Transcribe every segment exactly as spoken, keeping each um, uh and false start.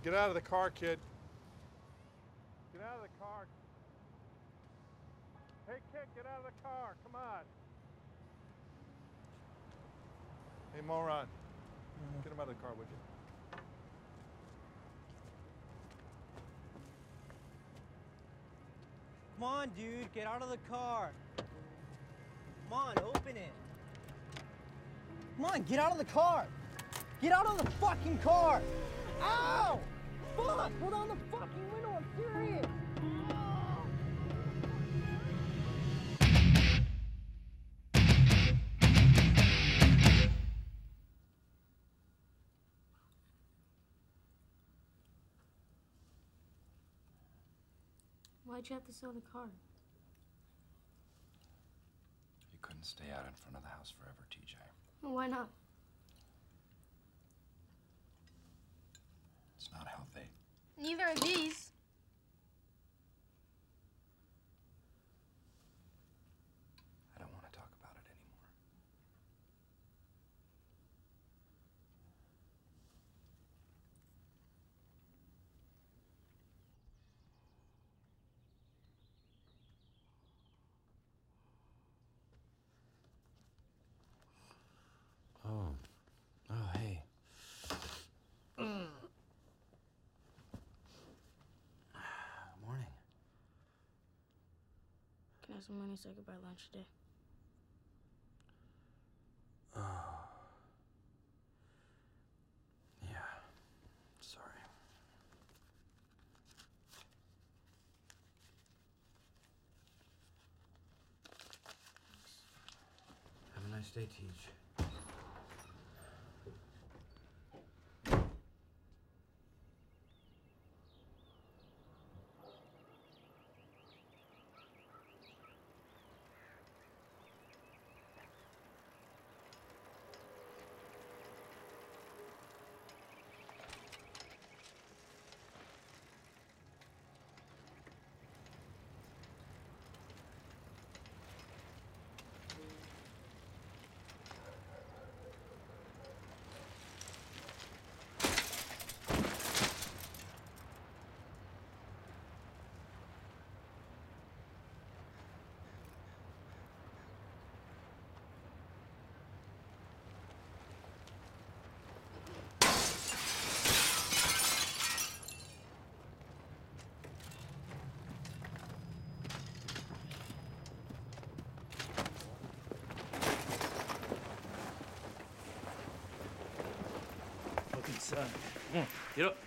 Get out of the car, kid. Get out of the car. Hey, kid, get out of the car. Come on. Hey, moron. Get him out of the car, would you? Come on, dude, get out of the car. Come on, open it. Come on, get out of the car. Get out of the fucking car. Ow! Fuck, put on the fucking window, I'm serious. Why'd you have to sell the car? You couldn't stay out in front of the house forever, T J. Well, why not? It's not healthy. Neither are these. I don't want to talk about it anymore. Oh. Oh, hey. Morning. Can I have some money so I could buy lunch today? Oh. Yeah. Sorry. Have a nice day, Teach. Son, come on, get up.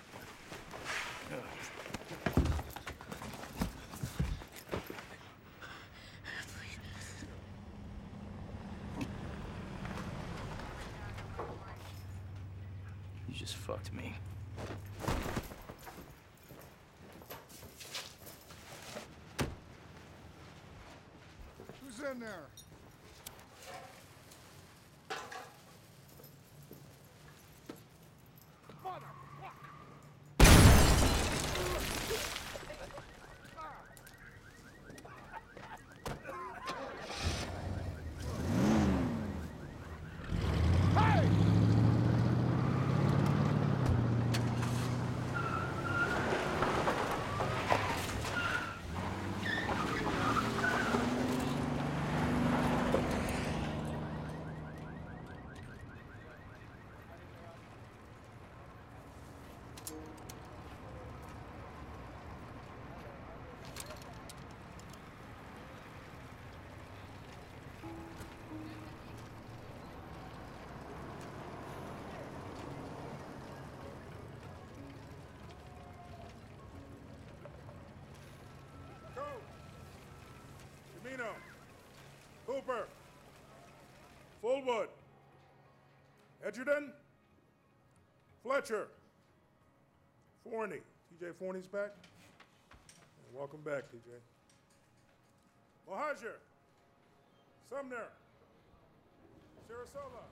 You just fucked me. Who's in there? Cooper, Fullwood, Edgerton, Fletcher, Forney. T J Forney's back? Welcome back, T J. Well, Hesher, Sumner, Sarasota.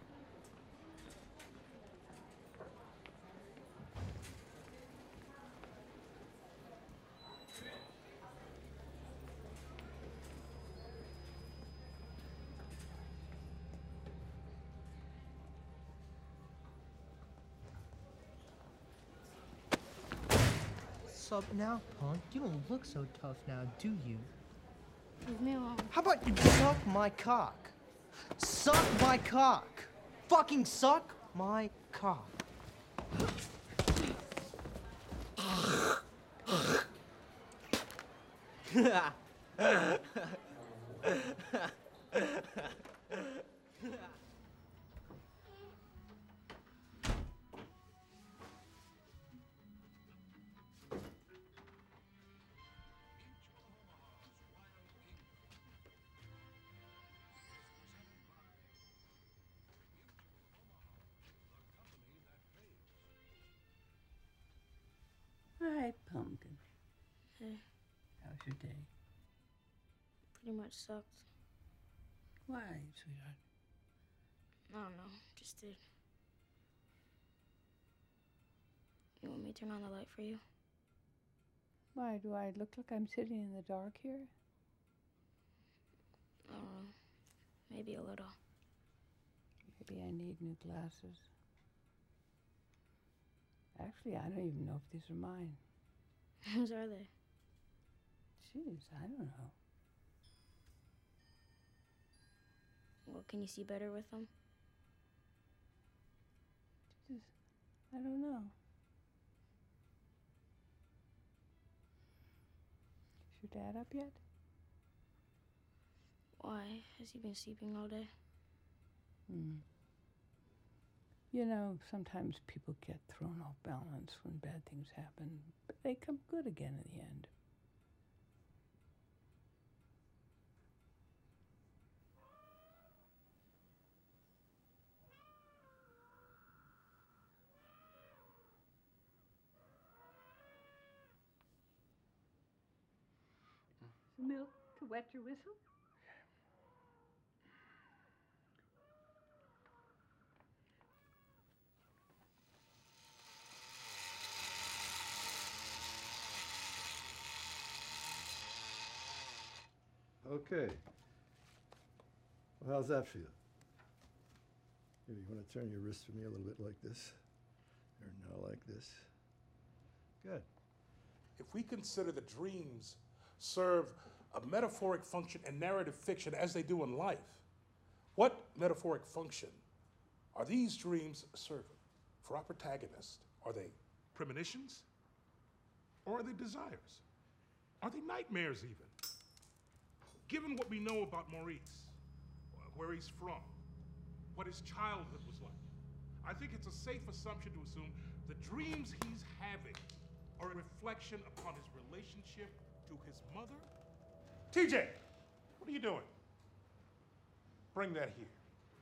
What's up now, punk? You don't look so tough now, do you? Leave me alone. How about you suck my cock? Suck my cock! Fucking suck my cock! Hi, Pumpkin. Hey, How's your day? pretty much sucked. Why, sweetheart? I don't know, just did. You want me to turn on the light for you? Why, do I look like I'm sitting in the dark here? I don't know, maybe a little. Maybe I need new glasses. Actually, I don't even know if these are mine. Whose are they? Jeez, I don't know. Well, can you see better with them? Just, I don't know. Is your dad up yet? Why? Has he been sleeping all day? Hmm. You know, sometimes people get thrown off balance when bad things happen, but they come good again in the end. Milk to wet your whistle? Okay. Well, how's that feel? Maybe you want to turn your wrist for me a little bit like this, or now like this. Good. If we consider that dreams serve a metaphoric function in narrative fiction as they do in life, what metaphoric function are these dreams serving for our protagonist? Are they premonitions? Or are they desires? Are they nightmares even? Given what we know about Maurice, where he's from, what his childhood was like, I think it's a safe assumption to assume the dreams he's having are a reflection upon his relationship to his mother. T J, what are you doing? Bring that here.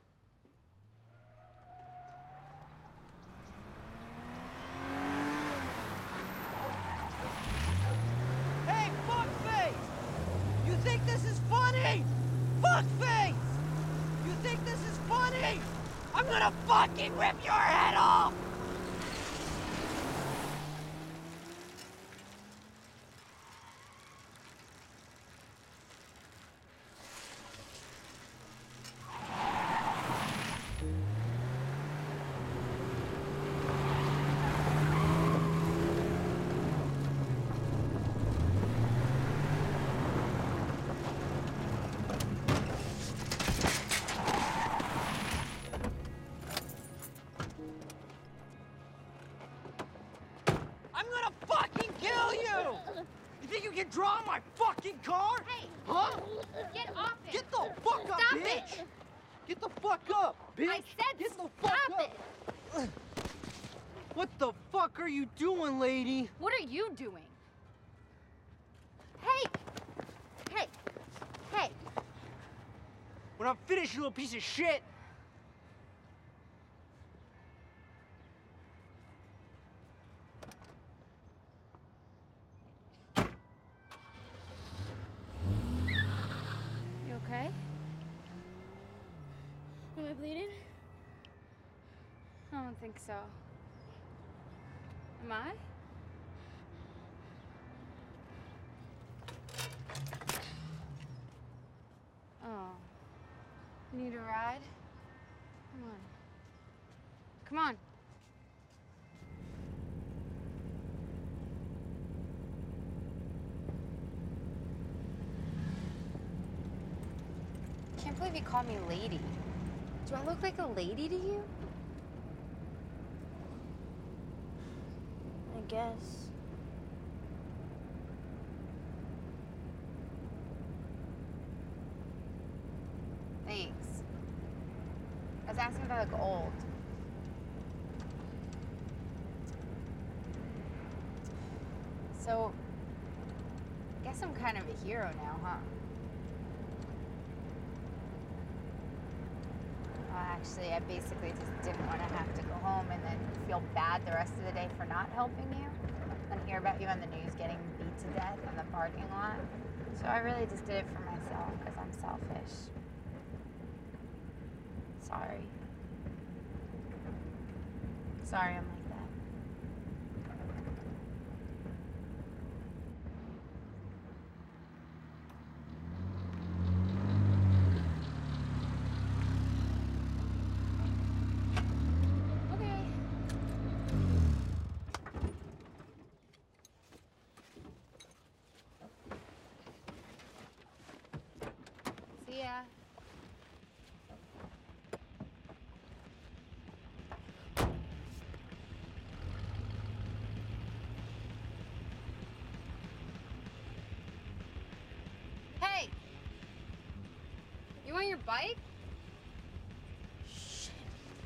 Hey, fuckface! You think this is funny? Fuckface! You think this is funny? I'm gonna fucking rip your head off! I'm gonna fucking kill you! You think you can draw my fucking car? Hey! Huh? Get off it! Get the fuck up, Stop bitch! it! Get the fuck up, bitch! I said Get the stop fuck up! it! What the fuck are you doing, lady? What are you doing? Hey! Hey! Hey! When I'm finished, you little piece of shit! You okay? Am I bleeding? I don't think so. Am I? Oh. Need a ride? Come on. Come on. can't believe you called me lady. Do I look like a lady to you? I guess. Thanks. I was asking if I look old. So, I guess I'm kind of a hero now, huh? Well, actually, I basically just didn't want to have to go home and then feel bad the rest of the day for not helping you and hear about you on the news getting beat to death in the parking lot. So I really just did it for myself because I'm selfish. Sorry. Sorry I'm like that. Okay. See ya. Hey! You want your bike? Shit.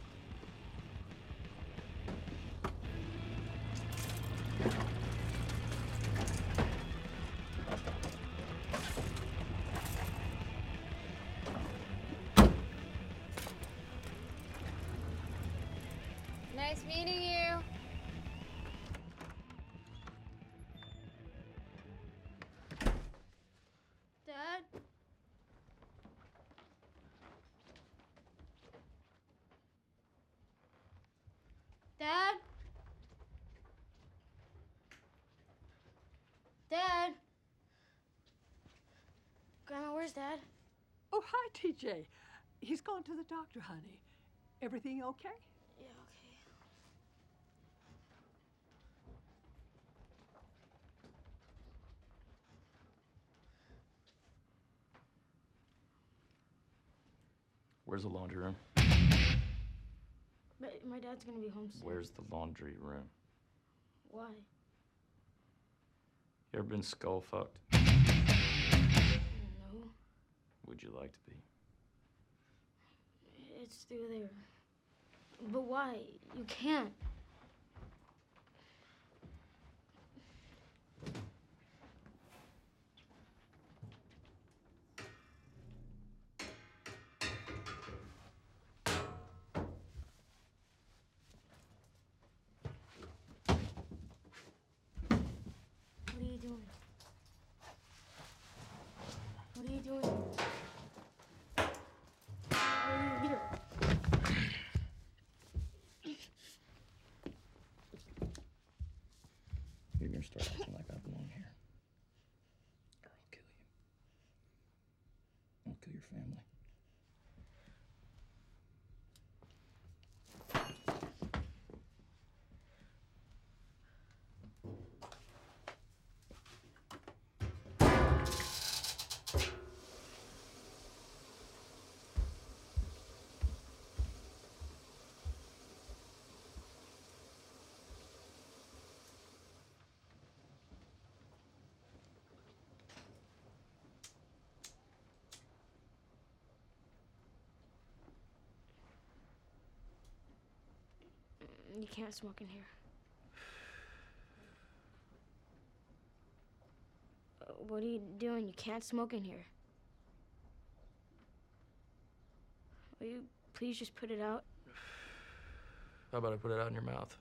Nice meeting you. Dad? Dad? Dad? Grandma, where's Dad? Oh, hi, T J. He's gone to the doctor, honey. Everything okay? Yeah, okay. Where's the laundry room? But my dad's gonna be home soon. Where's the laundry room? Why? You ever been skull fucked? No. Would you like to be? It's through there. But why? You can't. What are you doing? What are you doing? Why are you here? You're gonna start acting like I belong here. Or I'll kill you. I'll kill your family. You can't smoke in here. Uh, What are you doing? You can't smoke in here. Will you please just put it out? How about I put it out in your mouth?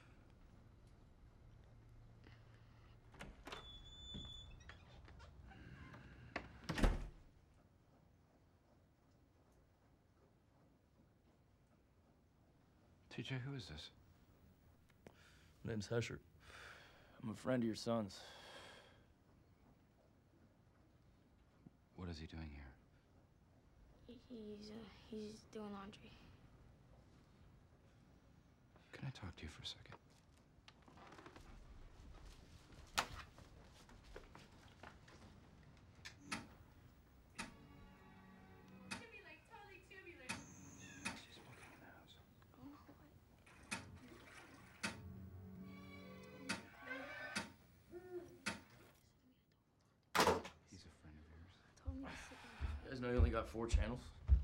T J, who is this? My name's Hesher. I'm a friend of your son's. What is he doing here? He's, uh, he's doing laundry. Can I talk to you for a second? Give me only got four channels?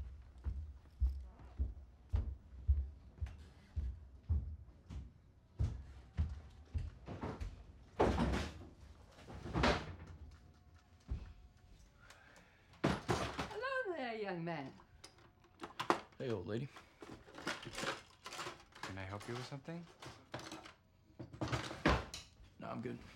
Hello there, young man. Hey, old lady. Can I help you with something? No, I'm good.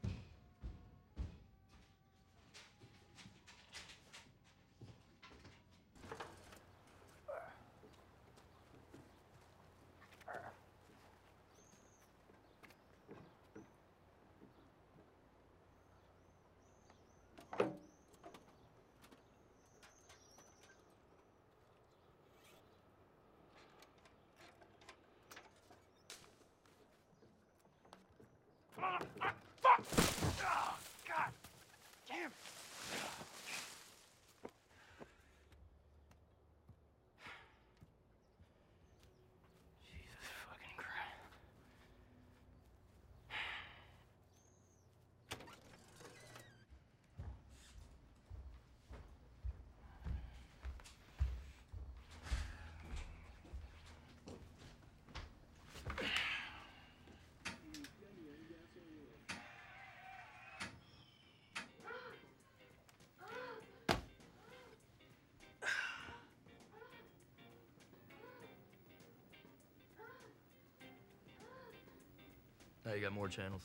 Now you got more channels.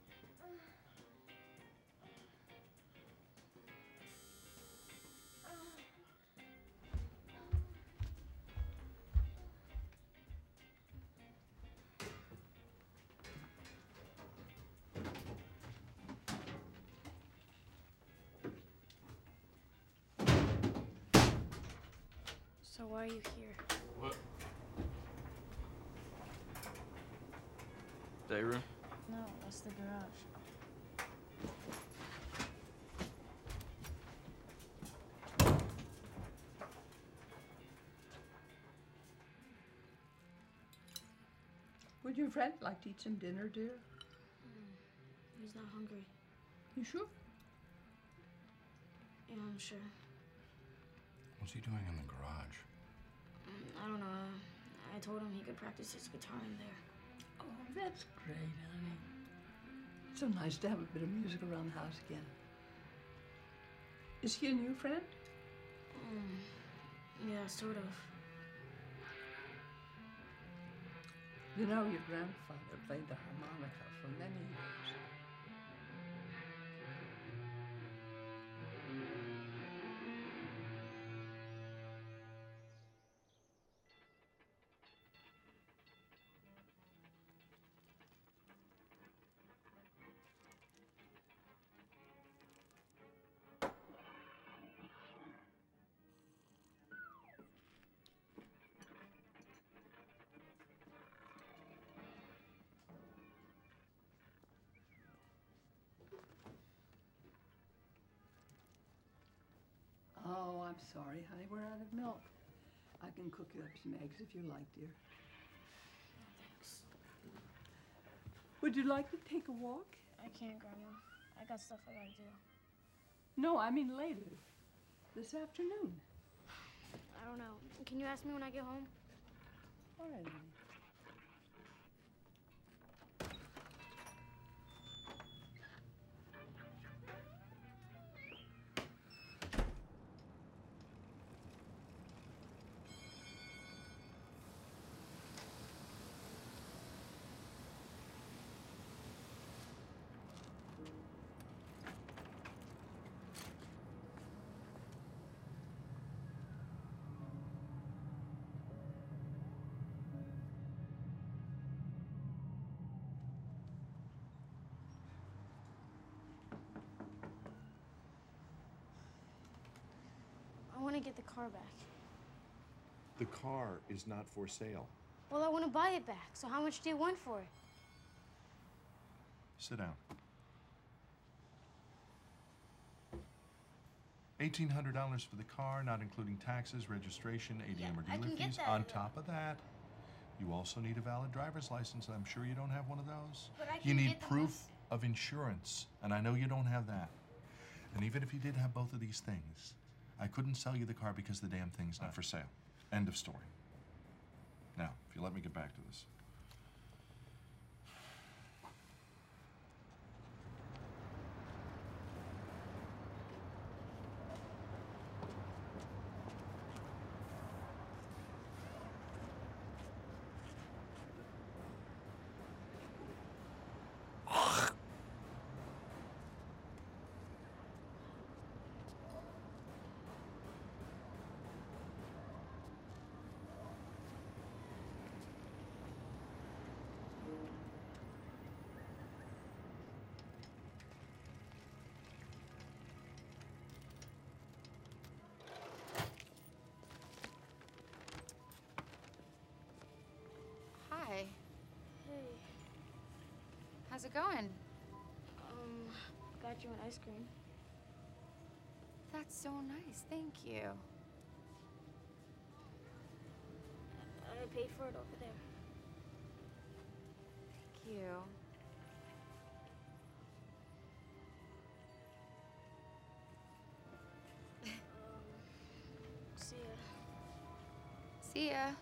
So why are you here? What? Day room? No, that's the garage. Would your friend like to eat some dinner, dear? Mm, he's not hungry. You sure? Yeah, I'm sure. What's he doing in the garage? Mm, I don't know. I told him he could practice his guitar in there. Oh, that's great, honey. It's so nice to have a bit of music around the house again. Is he a new friend? Mm, yeah, sort of. You know, your grandfather played the harmonica for many years. Oh, I'm sorry, honey. We're out of milk. I can cook you up some eggs if you like, dear. Thanks. Would you like to take a walk? I can't, Grandma. I got stuff I gotta do. No, I mean later. This afternoon. I don't know. Can you ask me when I get home? All right, honey. I want to get the car back. The car is not for sale. Well, I want to buy it back. So how much do you want for it? Sit down. eighteen hundred dollars for the car, not including taxes, registration, A T M Yeah, or I dealer can get fees. that. On top of that, you also need a valid driver's license. I'm sure you don't have one of those. But I You can need get the proof of insurance, and I know you don't have that. And even if you did have both of these things, I couldn't sell you the car because the damn thing's not for sale. End of story. Now, if you let me get back to this. Hi. Hey, How's it going? um, got you an ice cream. That's so nice. Thank you. I paid for it over there. Thank you. Um, see ya. See ya.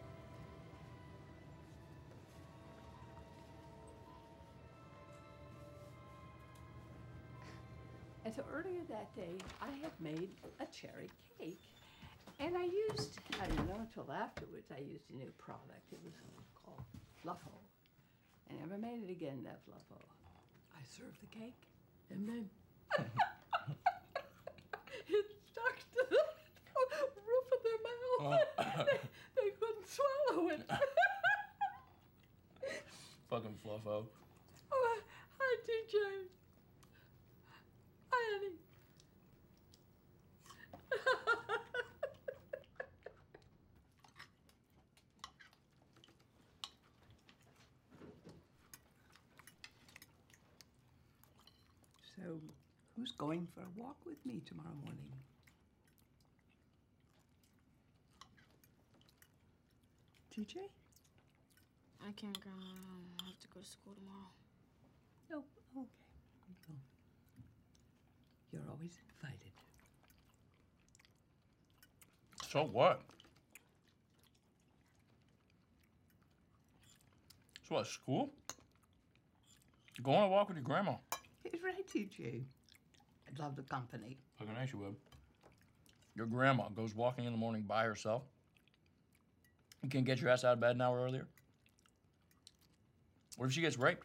And so earlier that day, I had made a cherry cake. And I used, I didn't know until afterwards, I used a new product. It was called Fluffo. I never made it again, that Fluffo. I served the cake, and then it stuck to the roof of their mouth. Oh. they, they couldn't swallow it. Fucking fluffo. Oh, hi, T J. Hi, Annie. So, who's going for a walk with me tomorrow morning? T J? I can't, Grandma. I have to go to school tomorrow. Oh, okay. Well, you're always invited. So what? So what, school? Go on a walk with your grandma. He's right, T J. I'd love the company. Fucking nice you would. Your grandma goes walking in the morning by herself. You can't get your ass out of bed an hour earlier? What if she gets raped?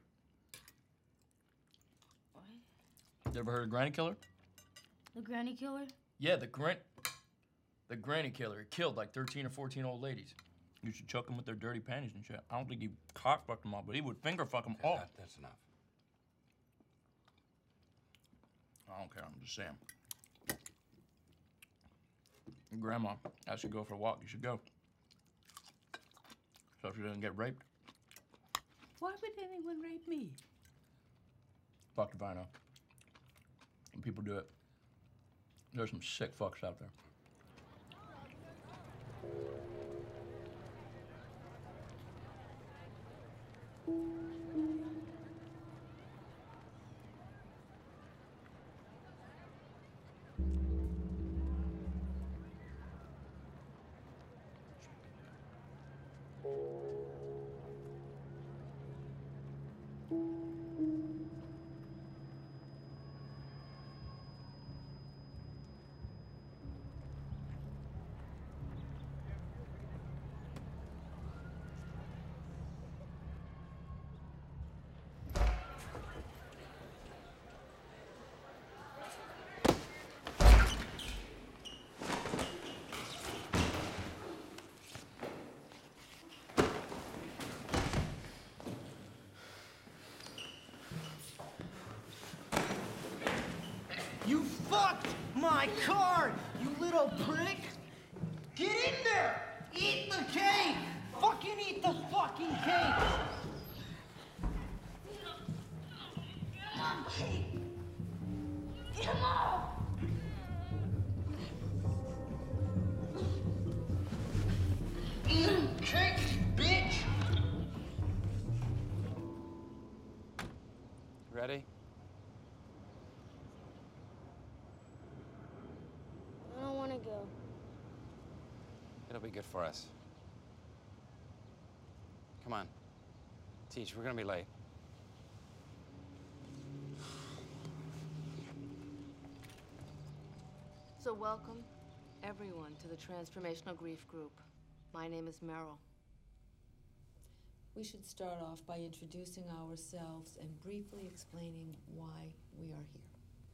What? You ever heard of granny killer? The granny killer? Yeah, the gran... The granny killer. He killed like thirteen or fourteen old ladies. You should choke them with their dirty panties and shit. I don't think he cock fucked them all, but he would finger fuck them all. That, that's enough. I don't care, I'm just saying. Your grandma asked you to go for a walk, you should go. So if she doesn't get raped, Why would anyone rape me? fuck if I know. And people do it. There's some sick fucks out there. You fucked my car, you little prick! Get in there! Eat the cake! Fucking eat the fucking cake! Come on! Eat cake, bitch! Ready? I don't want good for us. Come on. Teach, we're gonna be late. So welcome, everyone, to the Transformational Grief Group. My name is Meryl. We should start off by introducing ourselves and briefly explaining why we are here.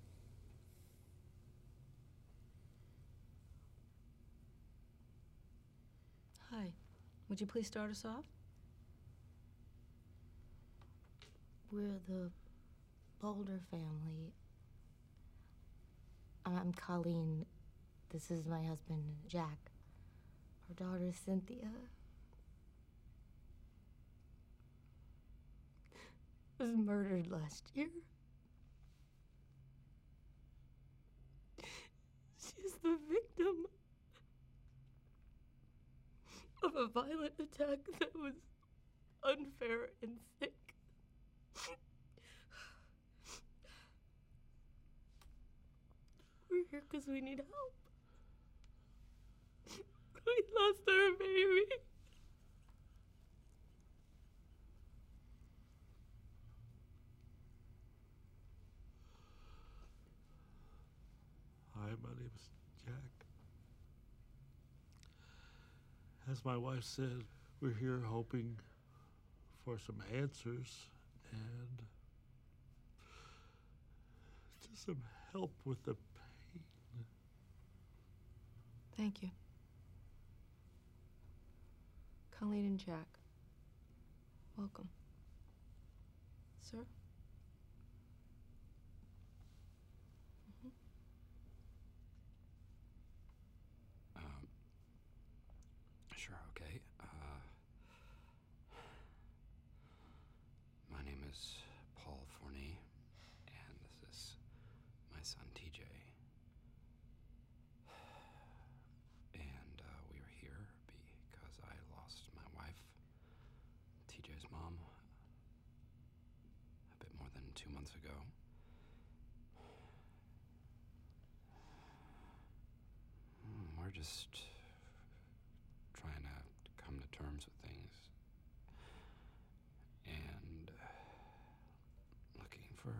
Hi. Would you please start us off? We're the Boulder family. I'm Colleen. This is my husband, Jack. Our daughter, Cynthia, was murdered last year. She's the victim of a violent attack that was unfair and sick. We're here because we need help. We lost our baby. Hi, my name is Jack. As my wife said, we're here hoping for some answers and just some help with the pain. Thank you. Colleen and Jack, welcome. Sir? Um, sure, okay. Uh, my name is Paul Fournier, and this is my son, T J. And uh, we are here because I lost my wife, T J's mom, a bit more than two months ago. Hmm, We're just trying to come to terms with things and looking for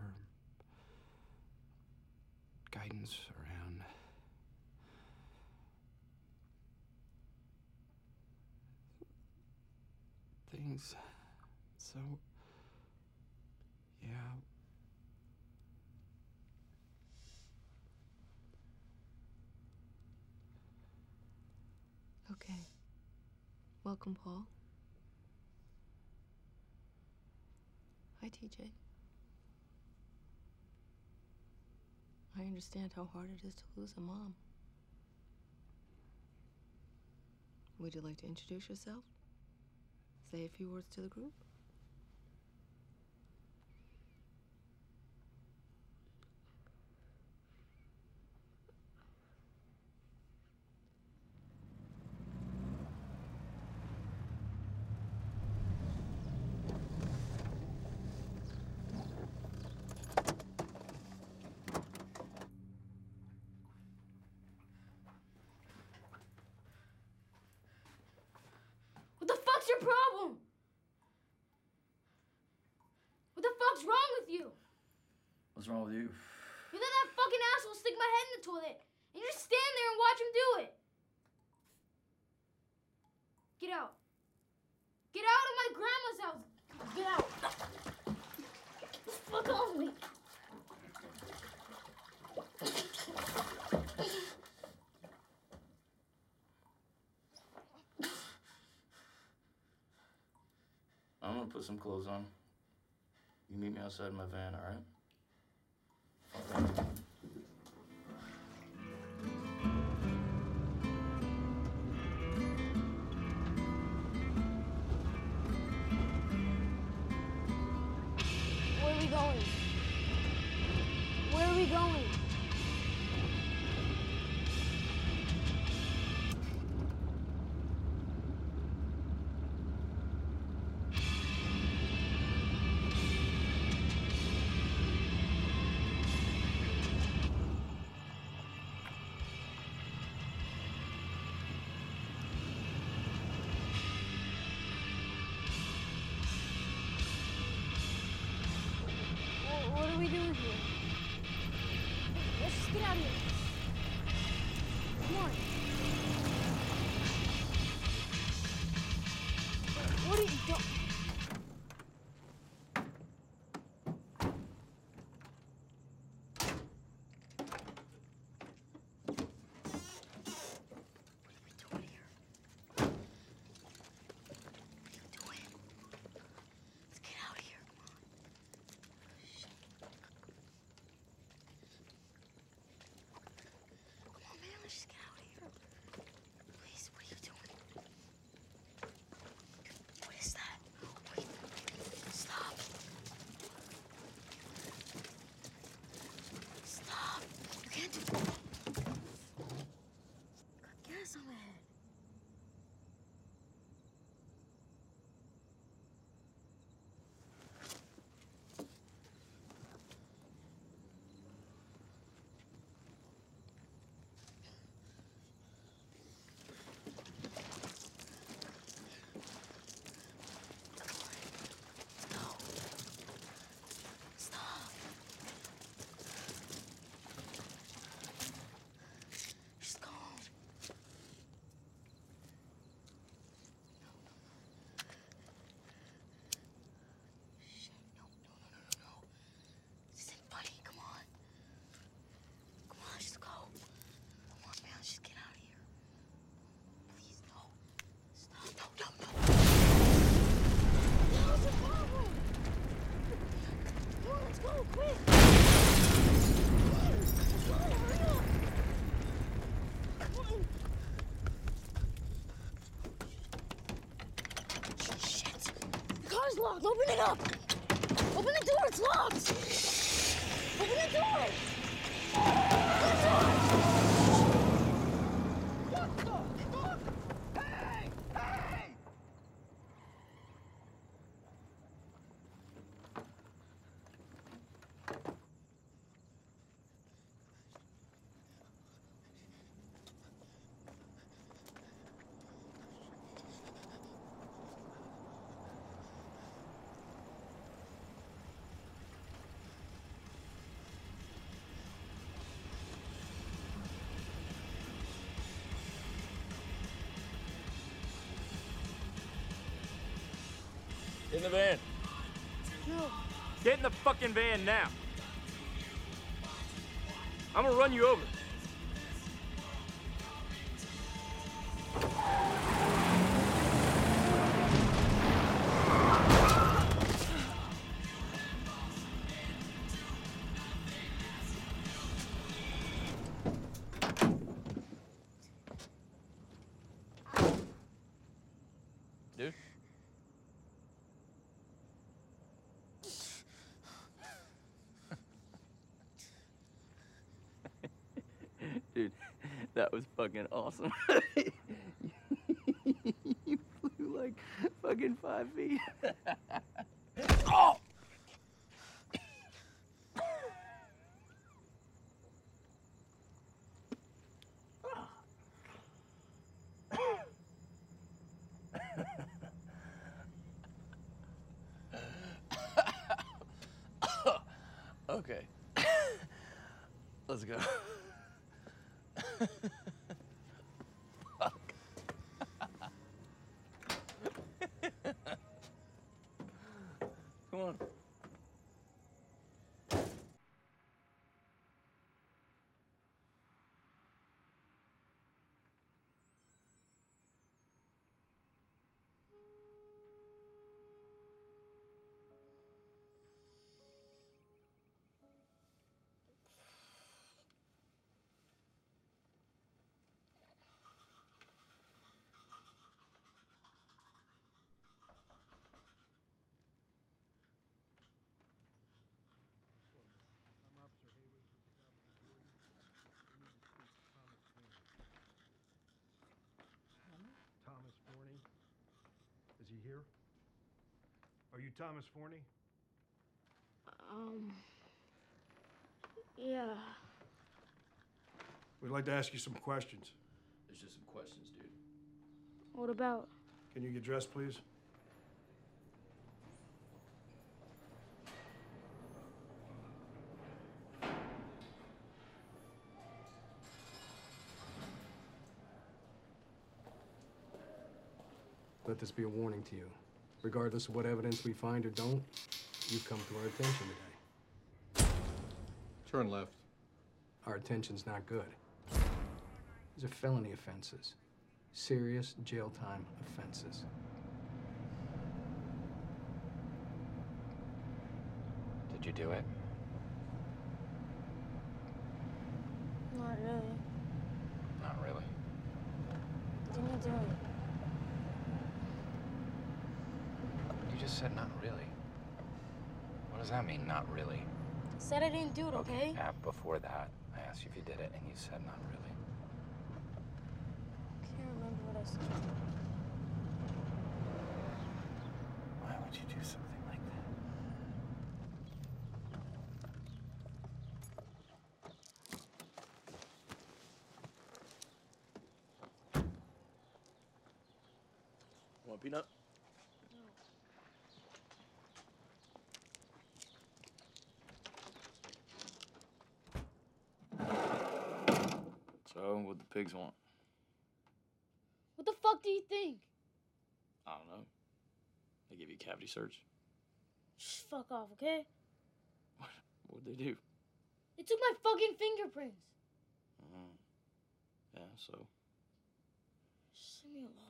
guidance around things. So, yeah. Okay. Welcome, Paul. Hi, T J. I understand how hard it is to lose a mom. Would you like to introduce yourself? Say a few words to the group? What the fuck's your problem? What the fuck's wrong with you? What's wrong with you? You let that fucking asshole stick my head in the toilet, and you just stand there and watch him do it. Get out. Get out of my grandma's house. Get out. Fuck off me. I'm gonna put some clothes on. You meet me outside my van, all right? Where are we going? Where are we going? we doing here? Let's just get out of here. Come on. What are you doing? Locked. Open it up! Open the door, it's locked! Open the door! What's up? What the fuck? Hey! Hey! In the van. No. Get in the fucking van now. I'm gonna run you over. Dude. Dude, that was fucking awesome. You flew like fucking five feet. Oh! Okay. Let's go. Fuck. Come on. Thomas Forney? Is he here? Are you Thomas Forney? Um. Yeah. We'd like to ask you some questions. There's just some questions, dude. What about? Can you get dressed, please? let this be a warning to you. Regardless of what evidence we find or don't, you've come to our attention today. Turn left. Our attention's not good. These are felony offenses. Serious jail time offenses. Did you do it? Not really. Not really. Didn't you do it? You just said not really. What does that mean, not really? Said I didn't do it, okay? Yeah, before that, I asked you if you did it, and you said not really. Can't remember what I said. Why would you do something like that? Want a peanut? So, what the pigs want? What the fuck do you think? I don't know. They give you a cavity search. Just fuck off, okay? What'd they do? They took my fucking fingerprints. Mm. Yeah, so. Just leave me alone.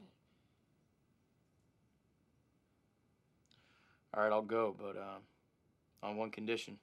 All right, I'll go, but uh, on one condition.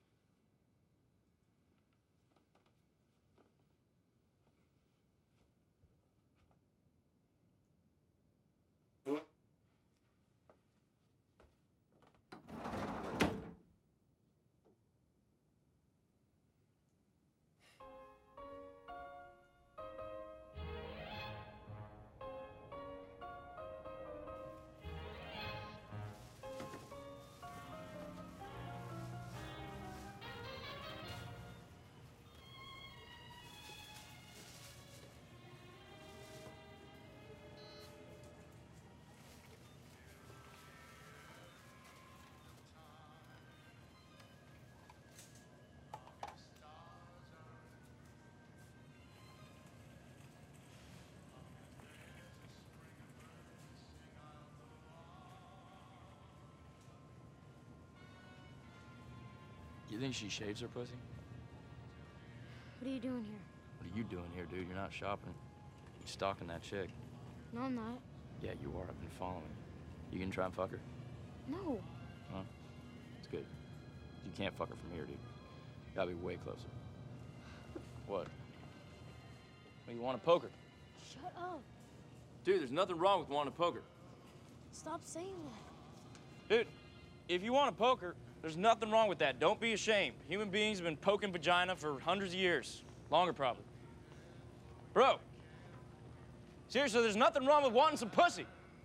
You think she shaves her pussy? What are you doing here? What are you doing here, dude? You're not shopping. You're stalking that chick. No, I'm not. Yeah, you are. I've been following. You gonna try and fuck her? No. Huh? It's good. You can't fuck her from here, dude. You gotta be way closer. What? Well, you want to poke her? Shut up. Dude, there's nothing wrong with wanting to poke her. Stop saying that. Dude, if you want to poke her, there's nothing wrong with that. Don't be ashamed. Human beings have been poking vagina for hundreds of years. Longer, probably. Bro. Seriously, there's nothing wrong with wanting some pussy.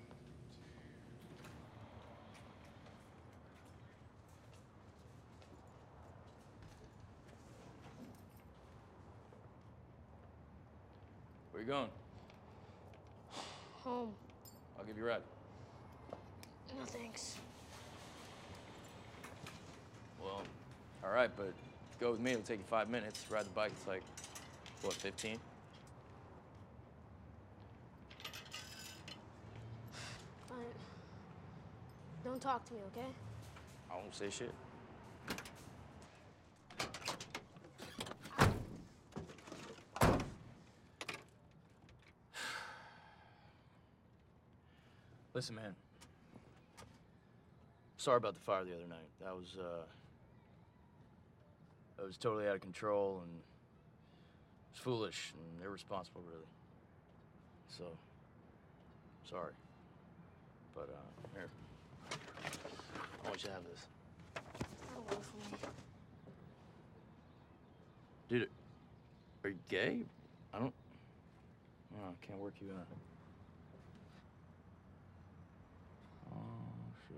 Where you going? Home. I'll give you a ride. No, thanks. Well, all right, but go with me. It'll take you five minutes. Ride the bike, it's like, what, fifteen? Fine. Don't talk to me, okay? I won't say shit. Listen, man. Sorry about the fire the other night. That was, uh... That was totally out of control and... It was foolish and irresponsible, really. So... Sorry. But, uh, here. I want you to have this. Not away from me. Dude, are you gay? I don't... Oh, I can't work you out. Oh, shit.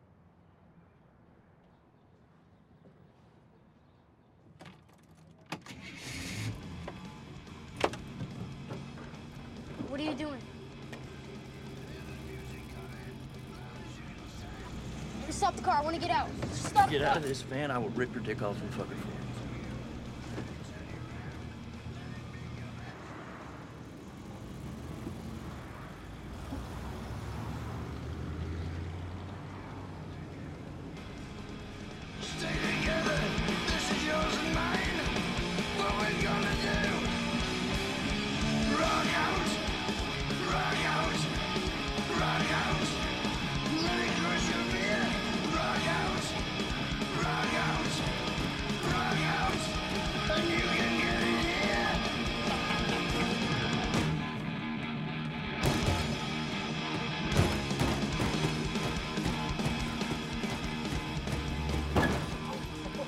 What are you doing? Just stop the car. I want to get out. Just stop Get the out car. of this van, I will rip your dick off and fuck it for you.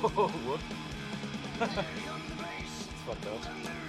Whoop. It's fucked up.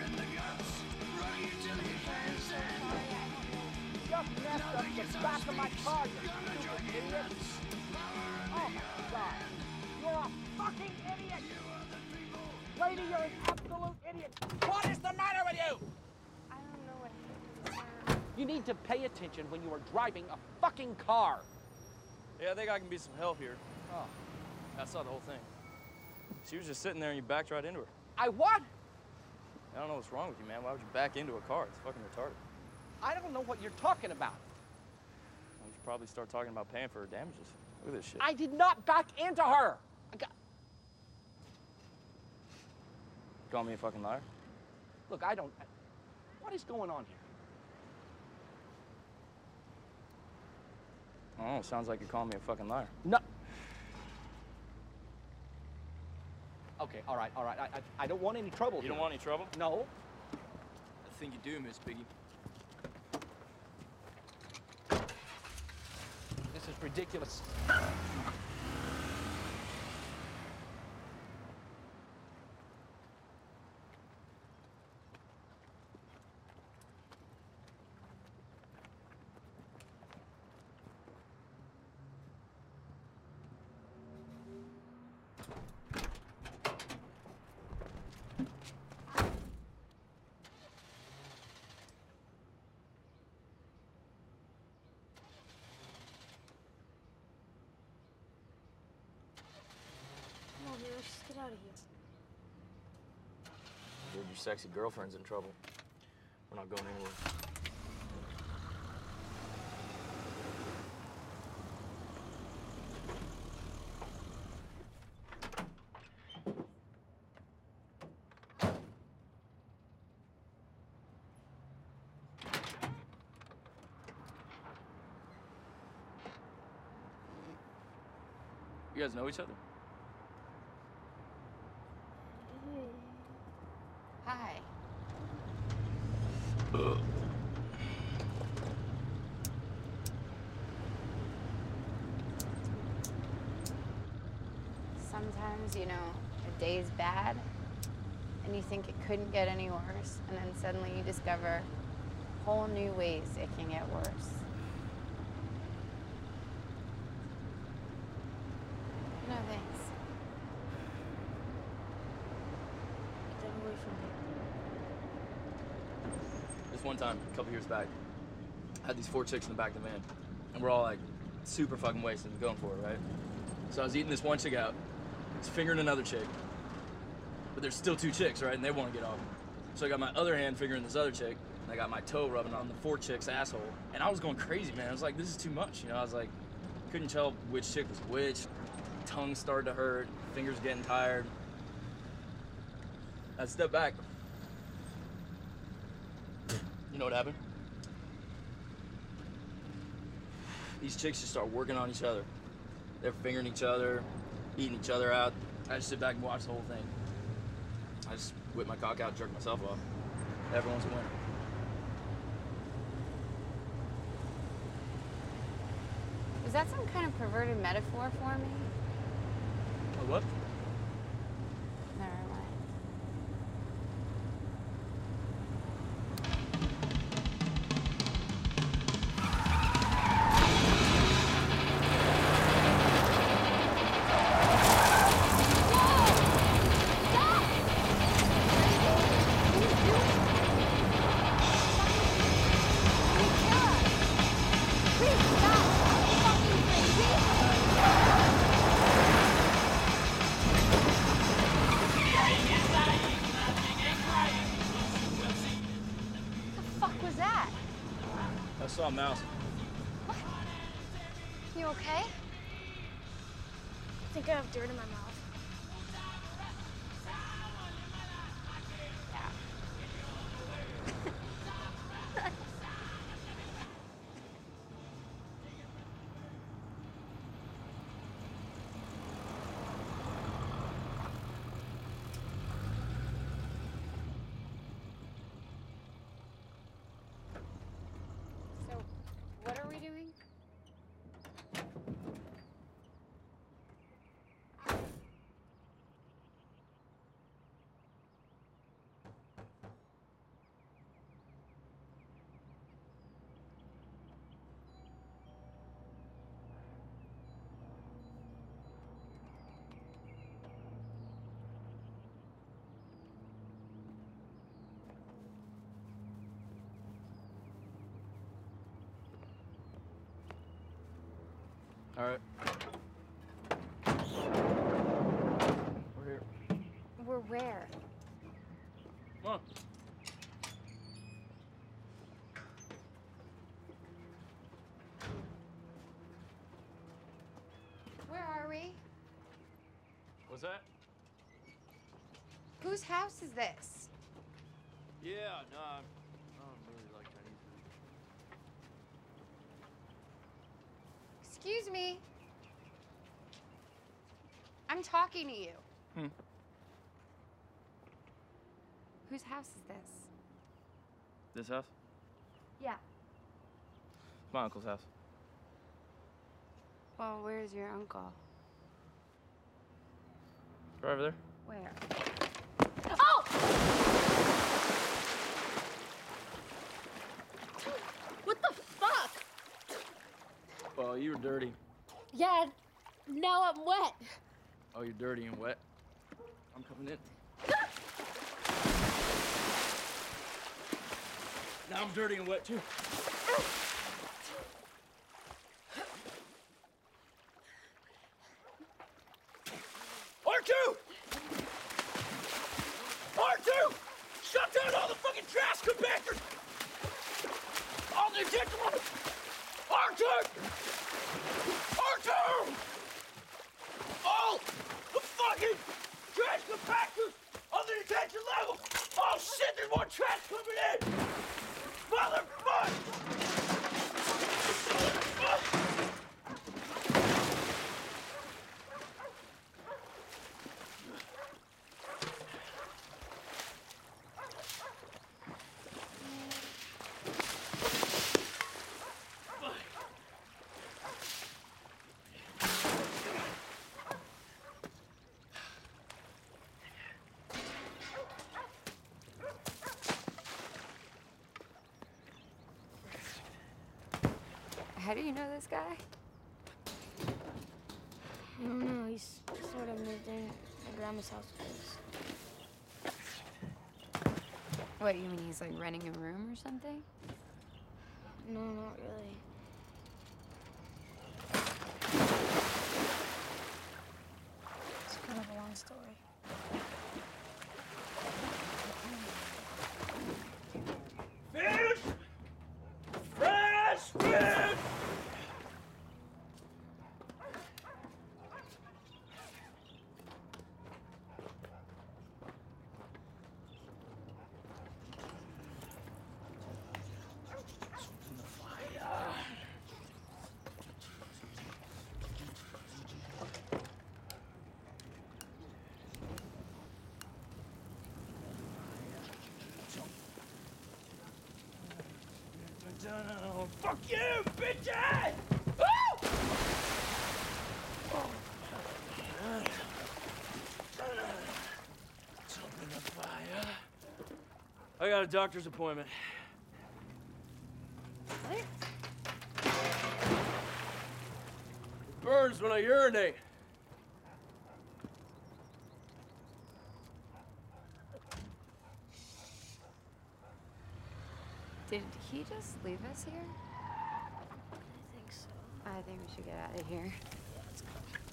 Just messed up the back of my car, you stupid idiot. Oh my God. You're a fucking idiot. Lady, you're an absolute idiot. What is the matter with you? I don't know what happened, sir. You need to pay attention when you are driving a fucking car. Yeah, I think I can be some help here. Oh. I saw the whole thing. She was just sitting there and you backed right into her. I what? I don't know what's wrong with you, man. Why would you back into a car? It's fucking retarded. I don't know what you're talking about. Well, you should probably start talking about paying for her damages. Look at this shit. I did not back into her. I got... Call me a fucking liar? Look, I don't... What is going on here? I don't know. Sounds like you're calling me a fucking liar. No. Okay, all right, all right. I, I, I don't want any trouble. You here. don't want any trouble? No. I think you do, Miss Piggy. This is ridiculous. Come on, here, let's just get out of here. Dude, your sexy girlfriend's in trouble. We're not going anywhere. You guys know each other? Hi. Sometimes, you know, a day's bad and you think it couldn't get any worse, and then suddenly you discover whole new ways it can get worse. No thanks. Get them away from me. This one time, a couple years back, I had these four chicks in the back of the van, and we're all like super fucking wasted and going for it, right? So I was eating this one chick out, was fingering another chick, but there's still two chicks, right? And they want to get off. So I got my other hand fingering this other chick, and I got my toe rubbing on the four chick's asshole, and I was going crazy, man. I was like, this is too much, you know? I was like, couldn't tell which chick was which. Tongue started to hurt, fingers getting tired. I stepped back. You know what happened? These chicks just start working on each other. They're fingering each other, eating each other out. I just sit back and watch the whole thing. I just whip my cock out, jerk myself off. Everyone's a winner. Was that some kind of perverted metaphor for me? A what? Never mind. I saw a mouse. You okay? I think I have dirt in my mouth. So, what are we doing? All right. We're here. We're where? Come on. Where are we? What's that? Whose house is this? Yeah, no, I don't really like Chinese food. Excuse me. I'm talking to you. Hmm. Whose house is this? This house? Yeah. It's my uncle's house. Well, where's your uncle? Right over there. Where? Oh! What the fuck? Well, you were dirty. Yeah, now I'm wet. Oh, you're dirty and wet. I'm coming in. Now I'm dirty and wet too. R two! R two! Shut down all the fucking trash compactors! All the detention rooms! R two! R two! All the fucking trash compactors on the detention level! Oh shit, there's more trash coming in! Motherfucker! Motherfucker! How do you know this guy? I don't know. He's sort of moved in my grandma's house with us. What, you mean he's like renting a room or something? No, not really. It's kind of a long story. Fish! Fresh fish! Oh, fuck you, bitches! Woo! Jump in the fire. I got a doctor's appointment. What? It burns when I urinate. Did he just leave us here? I think so. I think we should get out of here. Yeah, let's go.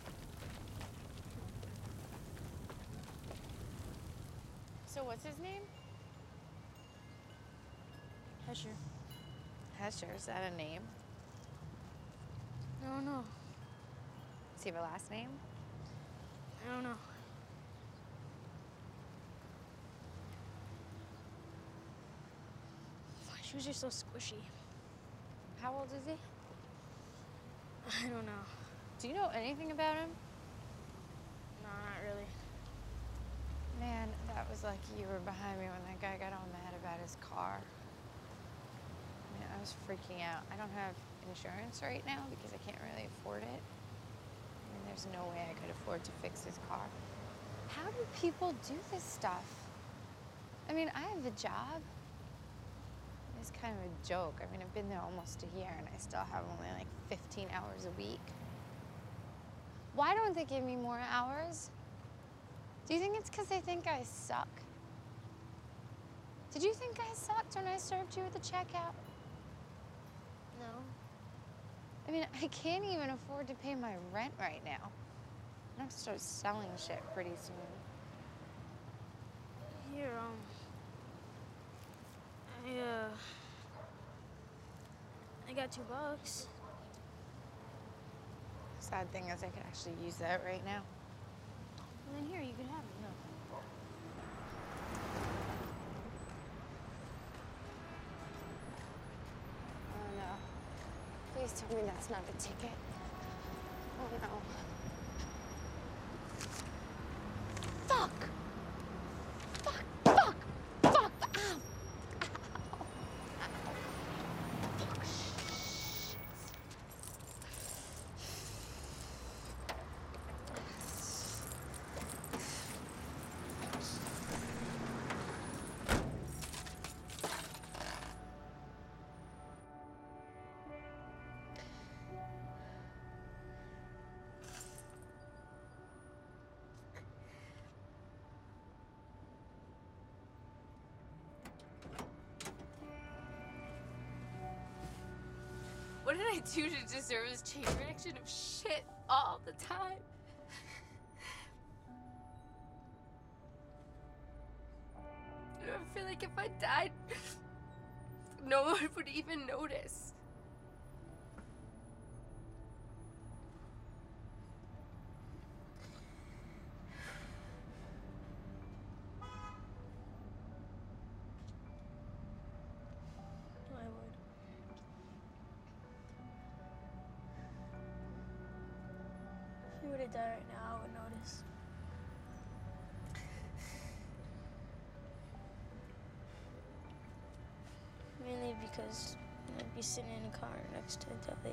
So what's his name? Hesher. Hesher, is that a name? I don't know. Does he have a last name? I don't know. My shoes are so squishy. How old is he? I don't know. Do you know anything about him? No, not really. Man, that was lucky you were behind me when that guy got all mad about his car. I mean, I was freaking out. I don't have insurance right now because I can't really afford it. I mean, there's no way I could afford to fix his car. How do people do this stuff? I mean, I have a job. It's kind of a joke. I mean, I've been there almost a year and I still have only like fifteen hours a week. Why don't they give me more hours? Do you think it's because they think I suck? Did you think I sucked when I served you at the checkout? No. I mean, I can't even afford to pay my rent right now. I'm gonna have to start selling shit pretty soon. Here, um, I, uh, I got two bucks. Sad thing is I could actually use that right now. Well, then here, you can have it. No. Oh no. Please tell me that's not the ticket. Oh no. Fuck! Fuck! Fuck! Fuck! Ow! Ow! Fuck! Shit. What did I do to deserve this chain reaction of shit all the time? I feel like if I died, no one would even notice. I would. If you were to die right now, I would notice. Mainly because I'd be sitting in a car next to that lady.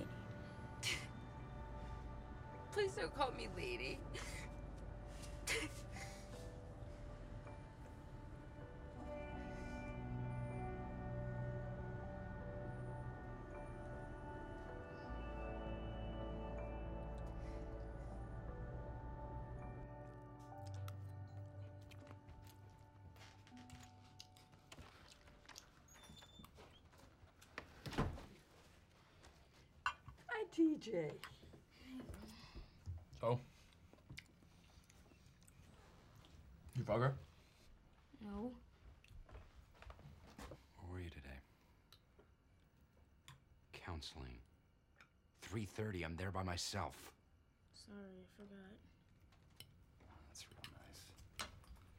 Please don't call me lady. Hi, T J. So? You fuck her? No. Where were you today? Counseling. three thirty, I'm there by myself. Sorry, I forgot. That's real nice.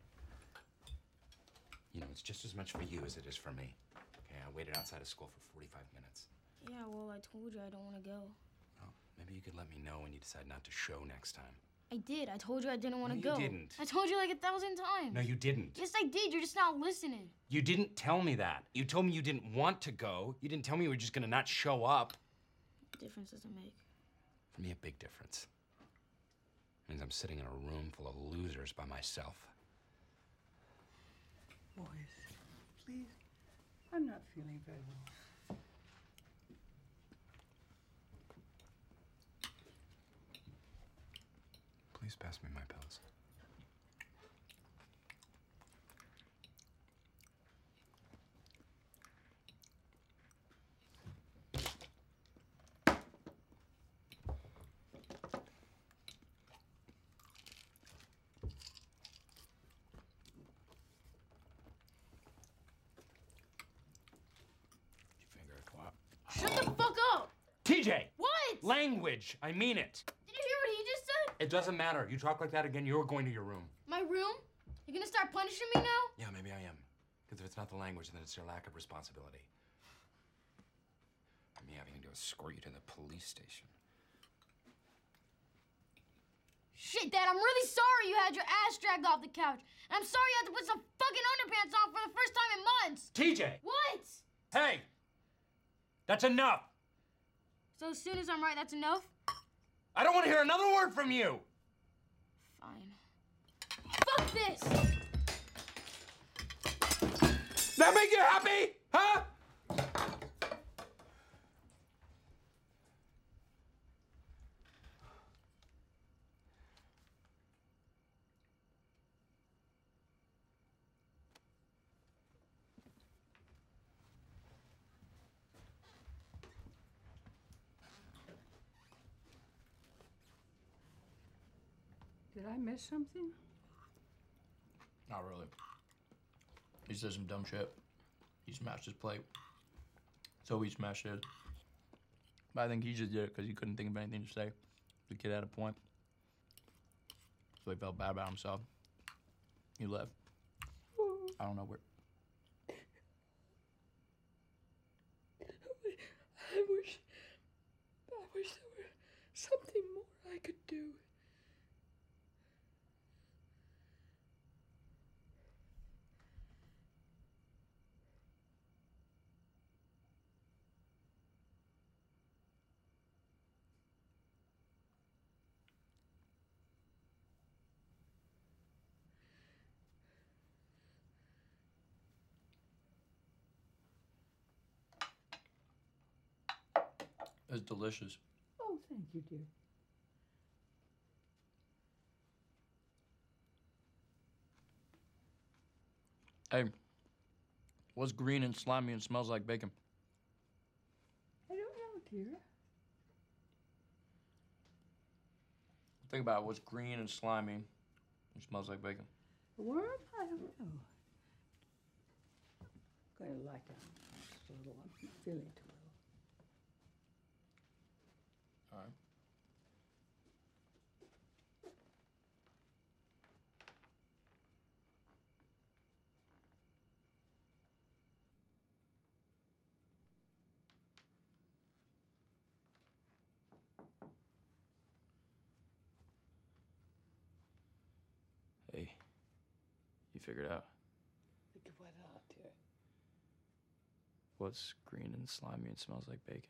You know, it's just as much for you as it is for me. Okay, I waited outside of school for forty-five minutes. Yeah, well, I told you I don't want to go. Well, maybe you could let me know when you decide not to show next time. I did. I told you I didn't want to No, you go. didn't. I told you like a thousand times. No, you didn't. Yes, I did. You're just not listening. You didn't tell me that. You told me you didn't want to go. You didn't tell me you were just gonna not show up. What difference does it make? For me, a big difference. It means I'm sitting in a room full of losers by myself. Boys, please. I'm not feeling very well. Please pass me my pills. Shut the fuck up! T J! What? Language! I mean it. Did you hear what he just said? It doesn't matter. You talk like that again, you're going to your room. My room? You gonna start punishing me now? Yeah, maybe I am. Because if it's not the language, then it's your lack of responsibility. Me having to escort you to the police station. Shit, Dad, I'm really sorry you had your ass dragged off the couch. And I'm sorry you had to put some fucking underpants on for the first time in months. T J! What? Hey! That's enough! So as soon as I'm right, that's enough? I don't want to hear another word from you! Fine. Fuck this! That make you happy? Huh? Did I miss something? Not really. He said some dumb shit. He smashed his plate. So he smashed his. But I think he just did it because he couldn't think of anything to say. The kid had a point. So he felt bad about himself. He left. I don't know where. I wish, I wish there were something more I could do. It's delicious. Oh, thank you, dear. Hey, what's green and slimy and smells like bacon? I don't know, dear. Think about it. What's green and slimy and smells like bacon? A worm? I don't know. I'm going to lie down just a little. I'm feeling too well. All right. Hey, you figured out Think of what out, dear. what's green and slimy and smells like bacon?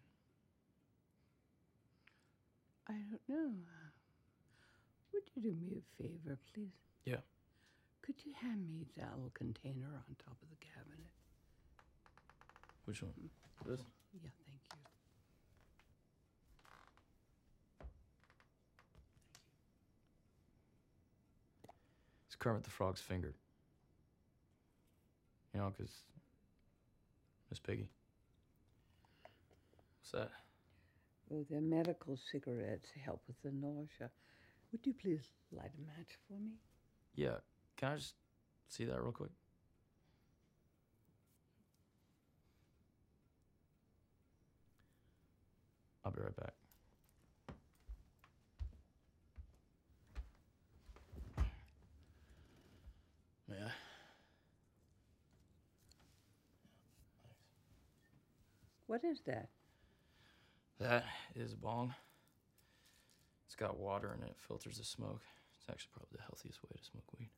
I don't know. Would you do me a favor, please? Yeah. Could you hand me that little container on top of the cabinet? Which one? This? Yeah, thank you. It's Kermit the Frog's finger. You know, because Miss Piggy. What's that? Oh, they're medical cigarettes to help with the nausea. Would you please light a match for me? Yeah. Can I just see that real quick? I'll be right back. May I? What is that? That is a bong. It's got water in it. It filters the smoke. It's actually probably the healthiest way to smoke weed.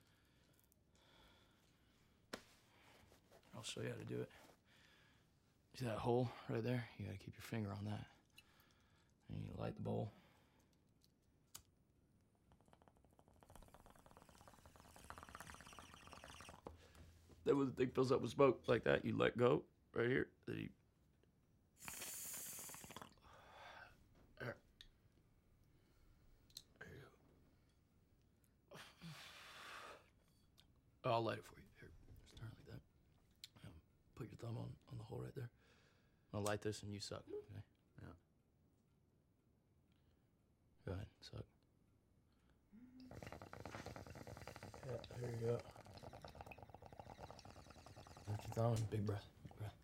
I'll show you how to do it. See that hole right there? You gotta keep your finger on that. And you light the bowl. Then when the thing fills up with smoke like that, you let go right here. Then you. There. There you go. I'll light it for you. Here, just turn it like that. Um, put your thumb on, on the hole right there. I'll light this and you suck, okay? Yeah. Go ahead, suck. Yeah, here you go. Lift your thumb and big breath. Big breath.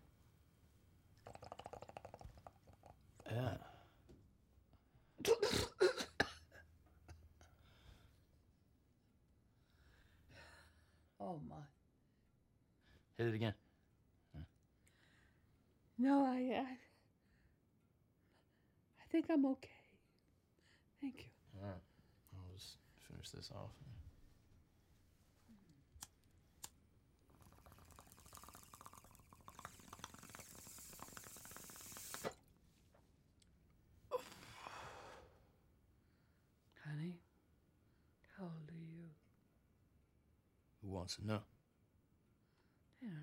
Yeah. Oh, my. Hit it again. No, I, I, I think I'm okay. Thank you. All right. I'll just finish this off. Honey, how old are you? Who wants to know? I don't know.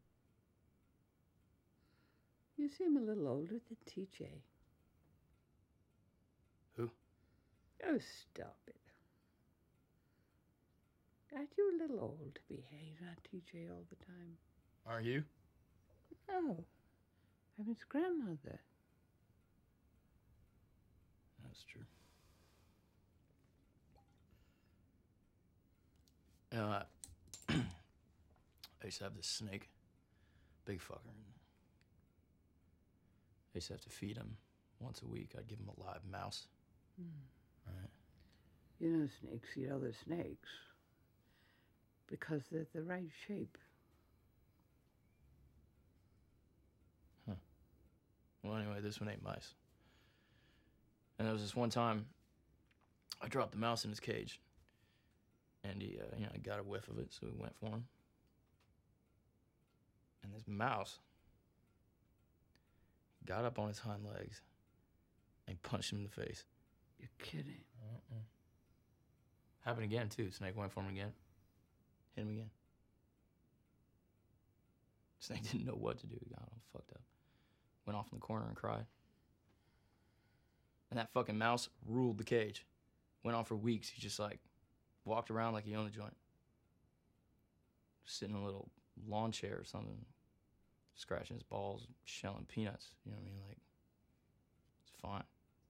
You seem a little older than T J. Who? Oh, stop it. Aren't you a little old to be hanging on T J all the time? Are you? No. I'm his grandmother. That's true. Uh, I used to have this snake, big fucker. I used to have to feed him once a week. I'd give him a live mouse. Hmm. Right. You know, snakes eat other snakes because they're the right shape. Huh. Well, anyway, this one ate mice. And there was this one time I dropped the mouse in his cage, and he, uh, you know, got a whiff of it, so we went for him. And this mouse got up on his hind legs and punched him in the face. You're kidding. Uh-uh. Happened again, too. Snake went for him again. Hit him again. Snake didn't know what to do. He got all fucked up. Went off in the corner and cried. And that fucking mouse ruled the cage. Went on for weeks. He just, like, walked around like he owned the joint. Sitting in a little lawn chair or something. Scratching his balls, shelling peanuts. You know what I mean? Like, it's fine.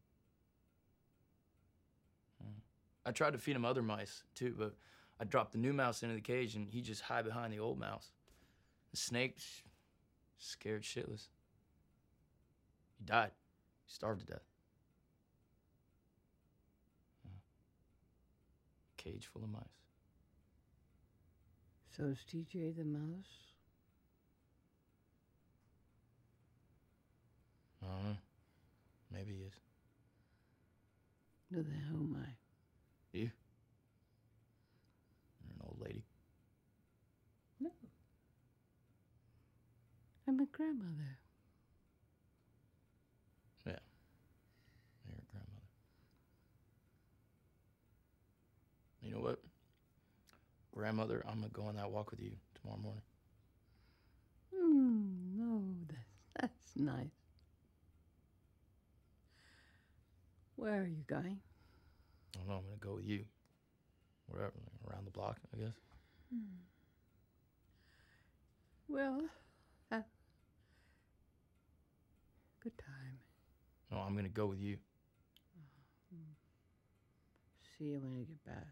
I tried to feed him other mice, too, but I dropped the new mouse into the cage, and he just hid behind the old mouse. The snake, scared shitless. He died. He starved to death. Cage full of mice. So is T J the mouse? I don't know. Maybe he is. Who the hell am I? You? You're an old lady. No. I'm a grandmother. Yeah. You're a grandmother. You know what? Grandmother, I'm gonna go on that walk with you tomorrow morning. Hmm, no, that's, that's nice. Where are you going? I don't know, I'm gonna go with you. Wherever, like, around the block, I guess. Hmm. Well, uh, good time. No, I'm gonna go with you. Hmm. See you when you get back.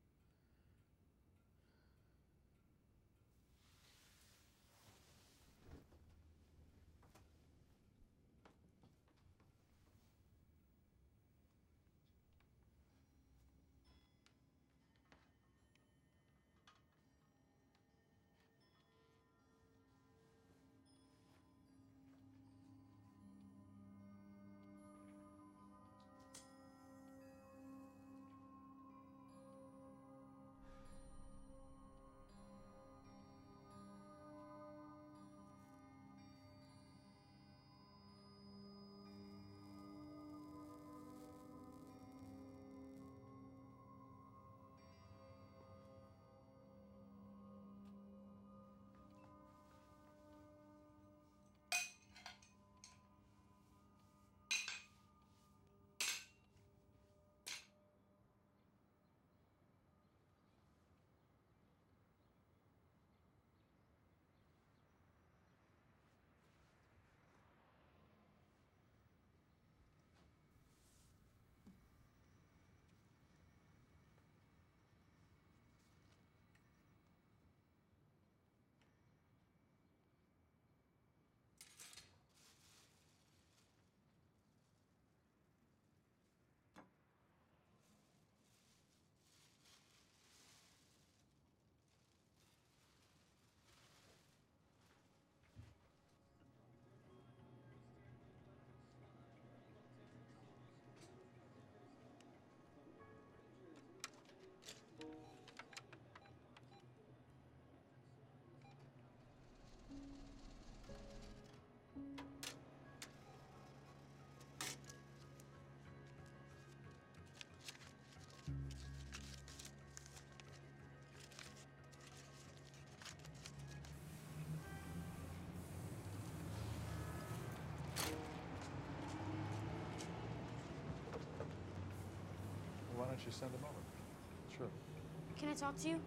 Why don't you send him over? Sure. Can I talk to you?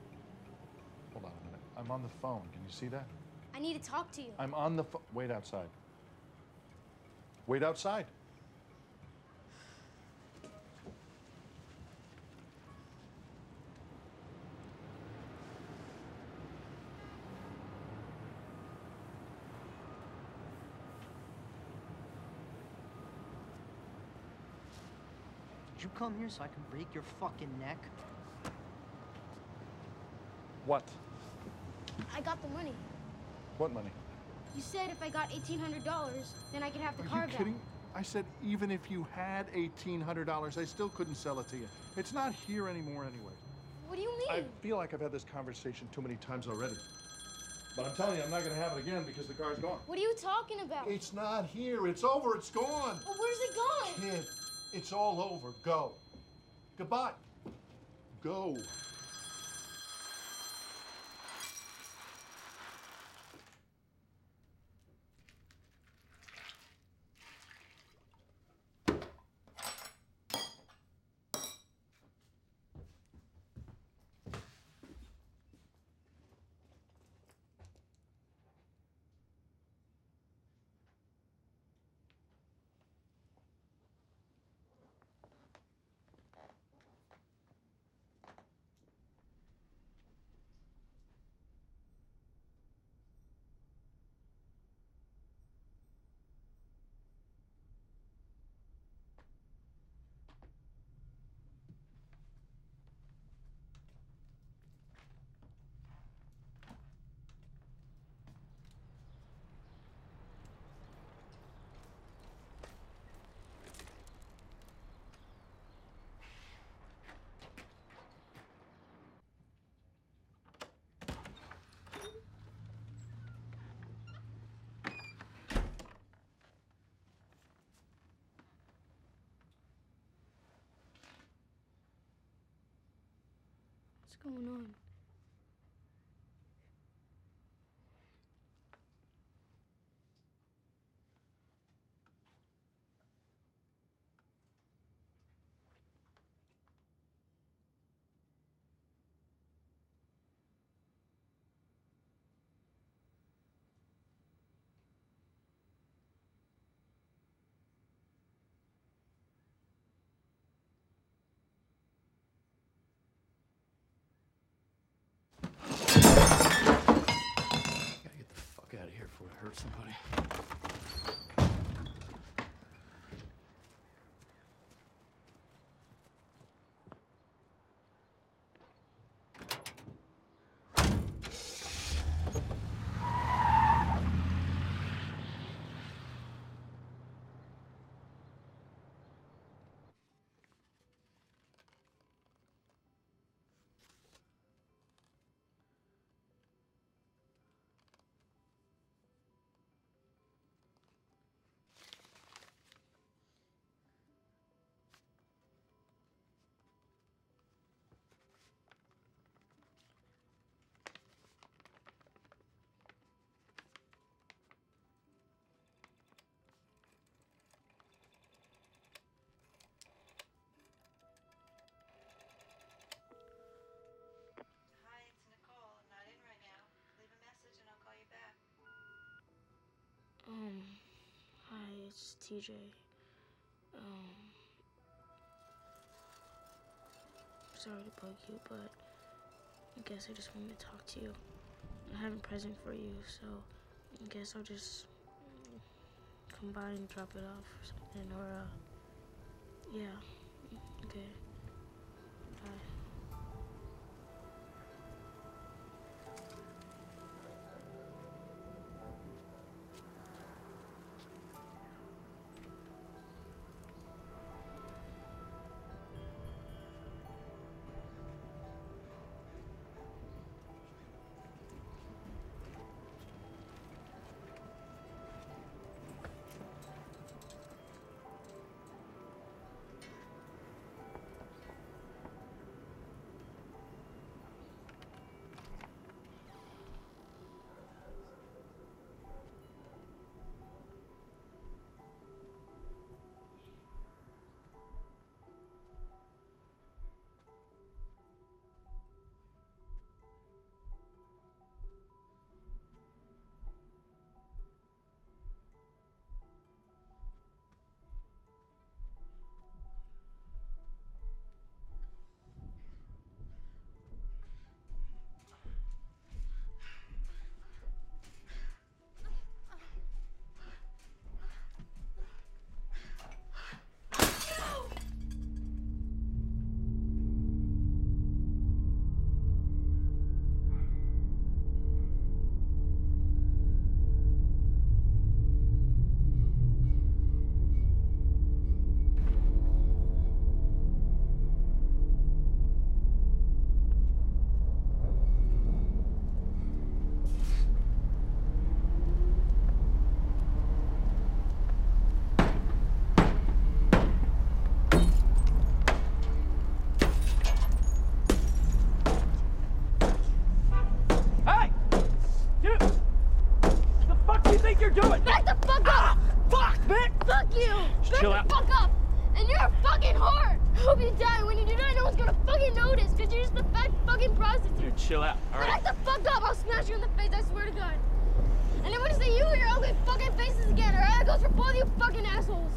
Hold on a minute. I'm on the phone. Can you see that? I need to talk to you. I'm on the phone. Wait outside. Wait outside. Did you come here so I can break your fucking neck? What? I got the money. What money? You said if I got eighteen hundred dollars, then I could have the car Are you back. kidding? I said even if you had eighteen hundred dollars, I still couldn't sell it to you. It's not here anymore anyway. What do you mean? I feel like I've had this conversation too many times already. But I'm telling you, I'm not going to have it again because the car's gone. What are you talking about? It's not here. It's over. It's gone. Well, where's it gone? Kid, it's all over. Go. Goodbye. Go. What's going on? Fuck out of here before I hurt somebody. Um, hi, it's T J. Um, sorry to bug you, but I guess I just wanted to talk to you. I have a present for you, so I guess I'll just come by and drop it off or something, or, uh, yeah, okay, bye. fucking notice, because you're just a fat fucking prostitute. Dude, chill out, all right? Back the fuck up! I'll smash you in the face, I swear to God. And I'm gonna say you and your ugly fucking faces again, alright? That goes for both of you fucking assholes.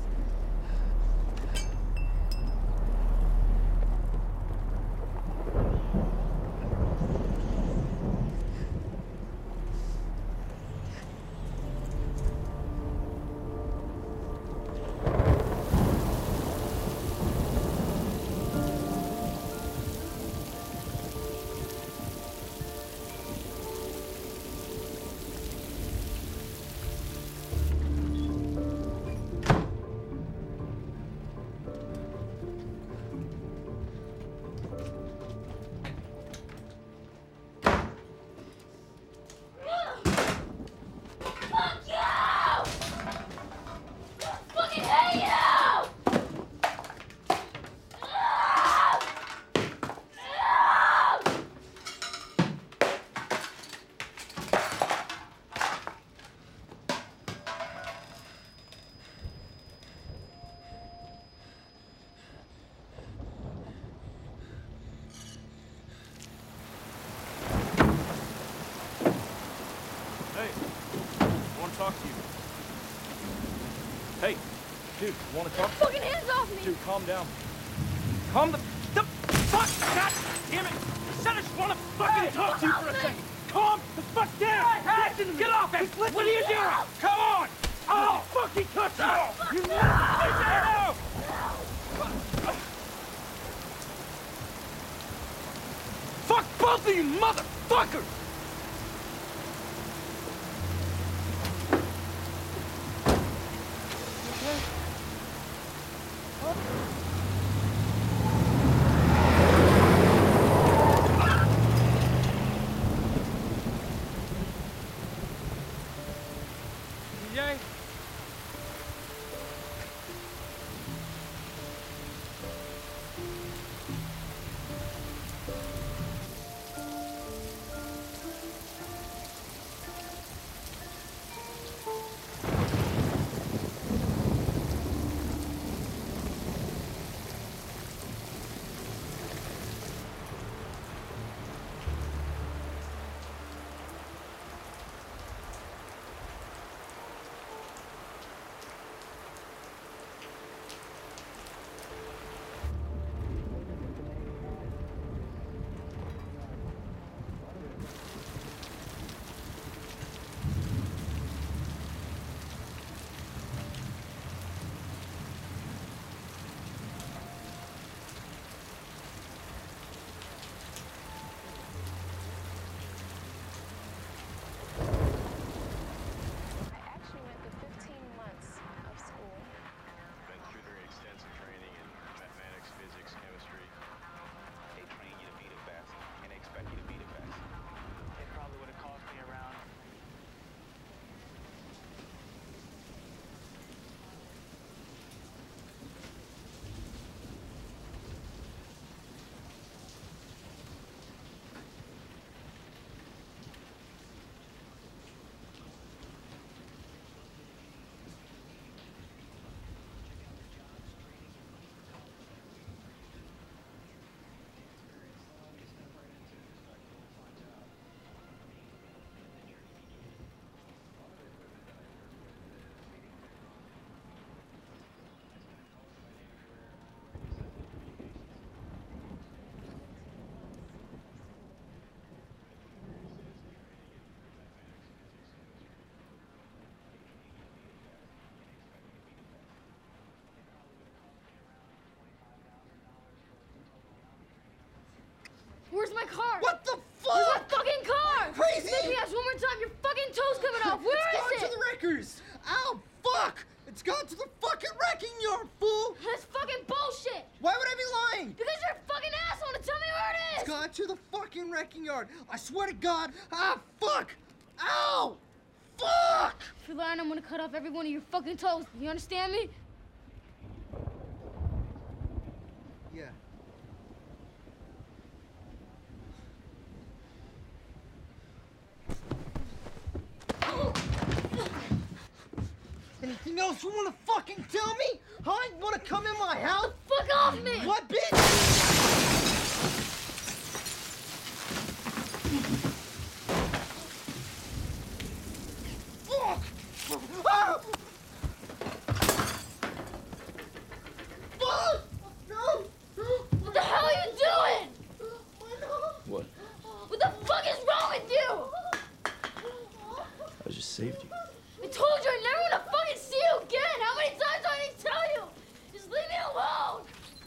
Talk to you. Hey, dude, want to talk? Fucking hands off me! Dude, calm down. Calm the the fuck! God damn it! I said I just want to fucking hey, talk to you for a second. Calm the fuck down! Hey, hey, listen to me! Get off him! What are you doing? Come on! Oh, fucking touch you! You never Fuck both of you, motherfuckers! Where's my car? What the fuck? Where's my fucking car? Crazy! Make me ask one more time. Your fucking toe's coming off. Where it's is gone it? to the wreckers. Ow, fuck! It's gone to the fucking wrecking yard, fool! That's fucking bullshit! Why would I be lying? Because you're a fucking asshole to tell me where it is! It's gone to the fucking wrecking yard. I swear to God. Ah, fuck! Ow! Fuck! If you're lying, I'm gonna cut off every one of your fucking toes. You understand me? Yeah. Anything else you wanna fucking tell me? Huh? You wanna come in my house? Fuck off me! What, bitch? saved you. I told you I never want to fucking see you again! How many times do I need to tell you? Just leave me alone!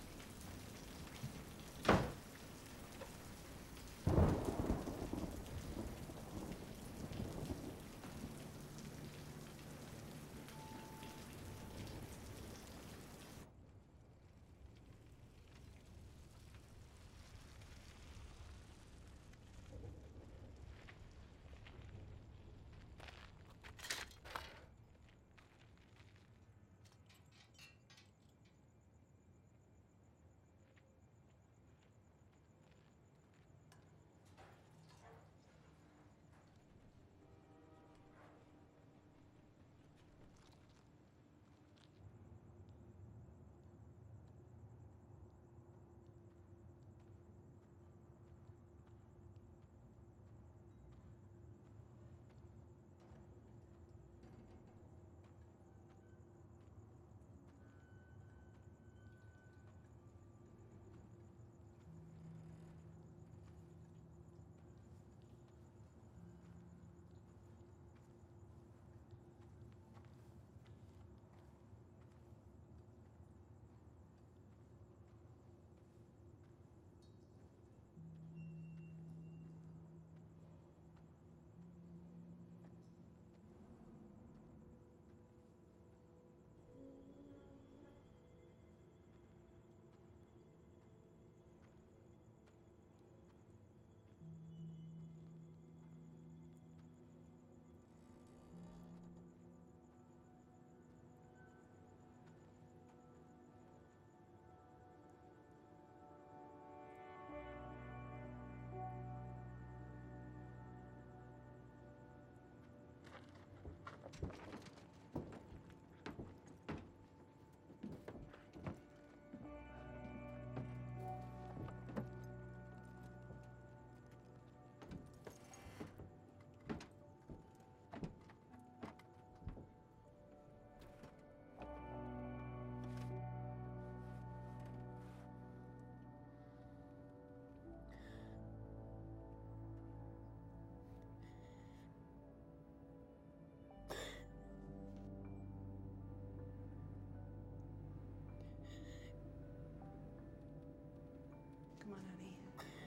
Come on, honey.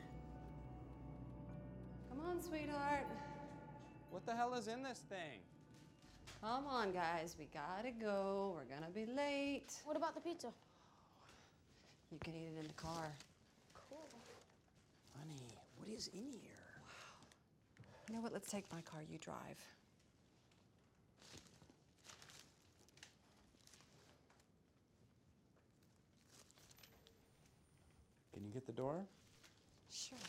Come on, sweetheart. What the hell is in this thing? Come on, guys. We gotta go. We're gonna be late. What about the pizza? You can eat it in the car. Cool. Honey, what is in here? You know what? Let's take my car. You drive. Can you get the door? Sure.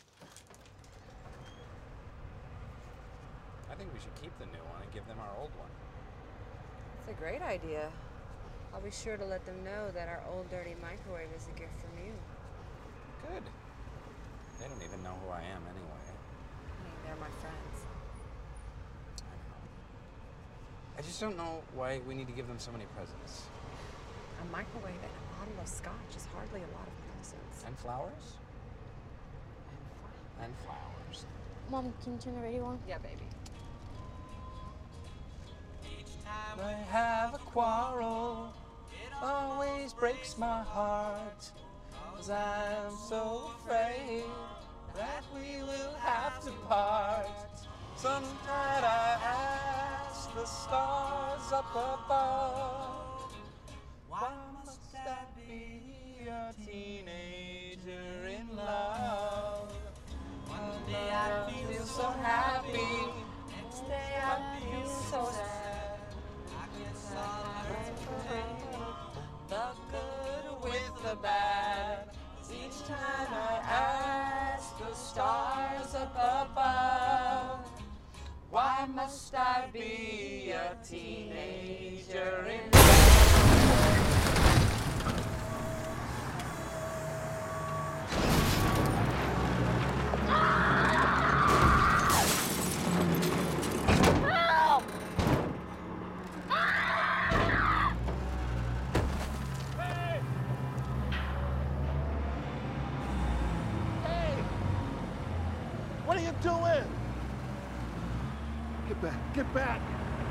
I think we should keep the new one and give them our old one. It's a great idea. I'll be sure to let them know that our old dirty microwave is a gift from you. Good. They don't even know who I am anyway. Honey, they're my friends. I know. I just don't know why we need to give them so many presents. A microwave and a bottle of scotch is hardly a lot of presents. And flowers? And flowers. Mom, can you turn the radio on? Yeah, baby. I have a quarrel, it always breaks my heart, 'cause I'm so afraid that we will have to part. Sometimes I ask the stars up above, why must I be a teenager in love? One day I feel so happy, next day I feel so sad. The good with the bad. Each time I ask the stars up above, why must I be a teenager in What are you doing? Get back, get back.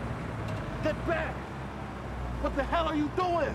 Get back! What the hell are you doing?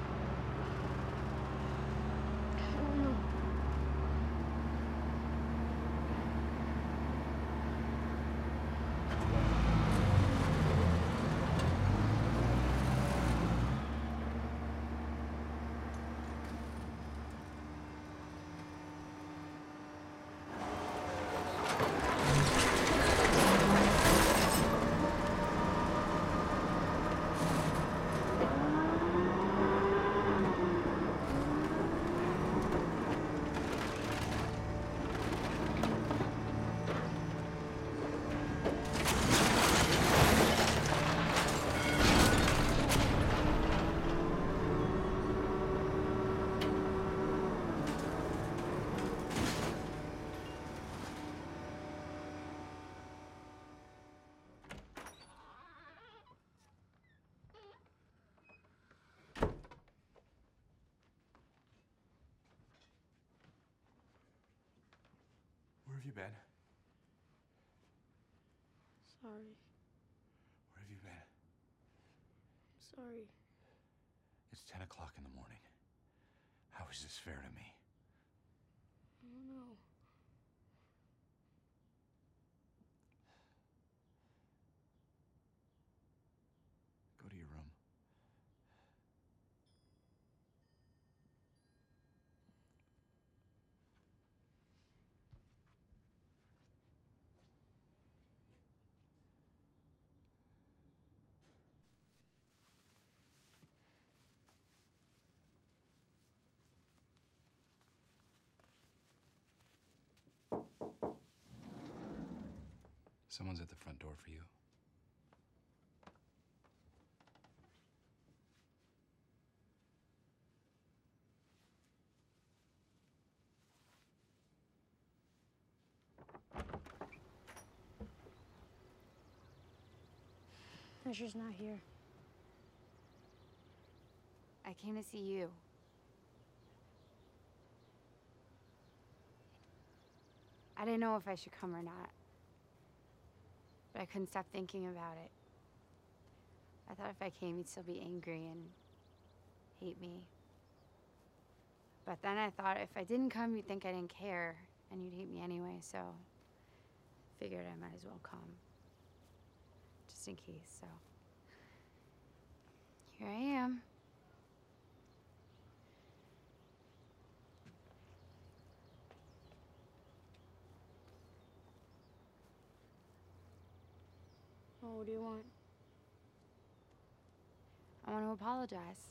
Where have you been? Sorry. Where have you been? Sorry. It's ten o'clock in the morning. How is this fair to me? I don't know. Go to your room. Someone's at the front door for you. Hesher's not here. I came to see you. I didn't know if I should come or not, but I couldn't stop thinking about it. I thought if I came, you'd still be angry and hate me. But then I thought if I didn't come, you'd think I didn't care, and you'd hate me anyway, so I figured I might as well come. Just in case, so. Here I am. Oh, what do you want? I want to apologize.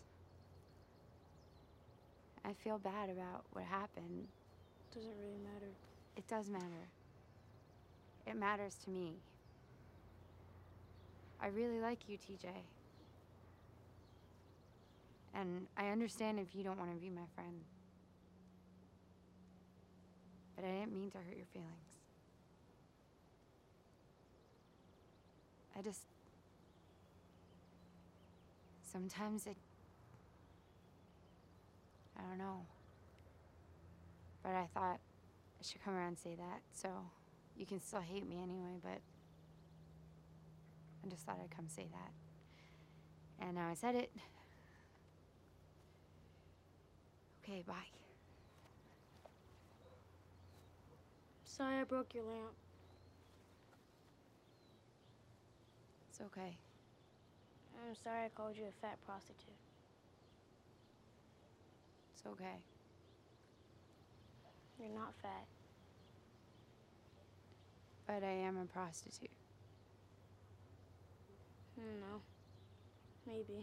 I feel bad about what happened. Does it really matter? It does matter. It matters to me. I really like you, T J. And I understand if you don't want to be my friend. But I didn't mean to hurt your feelings. I just... Sometimes it... I don't know. But I thought I should come around and say that, so you can still hate me anyway, but I just thought I'd come say that. And now I said it. Okay, bye. Sorry I broke your lamp. It's okay. I'm sorry I called you a fat prostitute. It's okay. You're not fat. But I am a prostitute. I don't know. Maybe.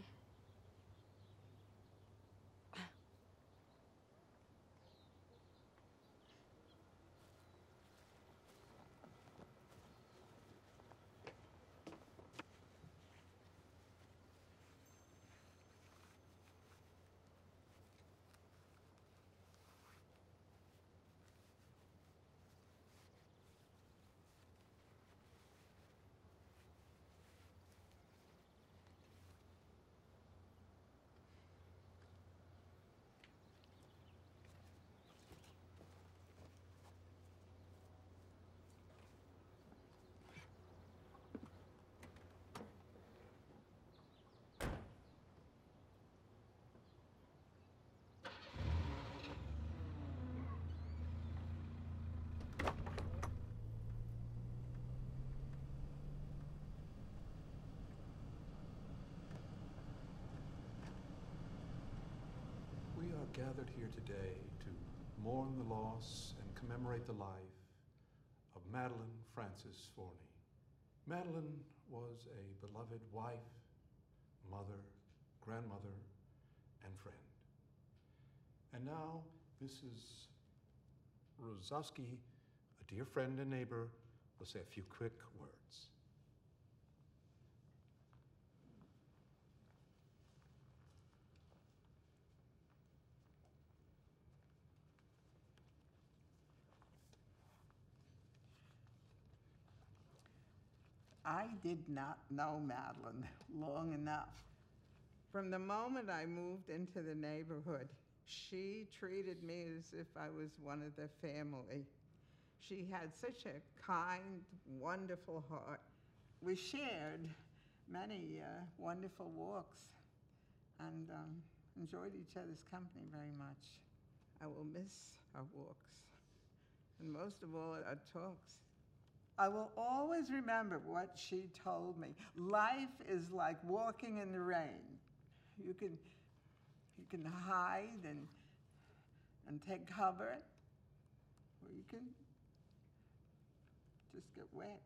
gathered here today to mourn the loss and commemorate the life of Madeline Frances Forney. Madeline was a beloved wife, mother, grandmother, and friend. And now, Missus Rosowski, a dear friend and neighbor, will say a few quick words. I did not know Madeline long enough. From the moment I moved into the neighborhood, she treated me as if I was one of the family. She had such a kind, wonderful heart. We shared many uh, wonderful walks and um, enjoyed each other's company very much. I will miss our walks, and most of all, our talks. I will always remember what she told me. Life is like walking in the rain. You can, you can hide and, and take cover, or you can just get wet.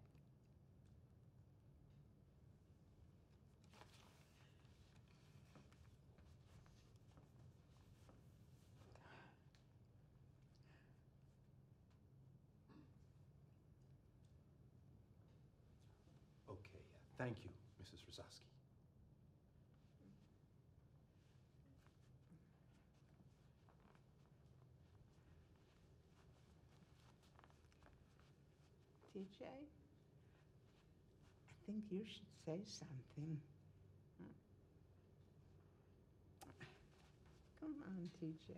Okay, thank you, Missus Rosowski. T J, I think you should say something. Huh? Come on, T J.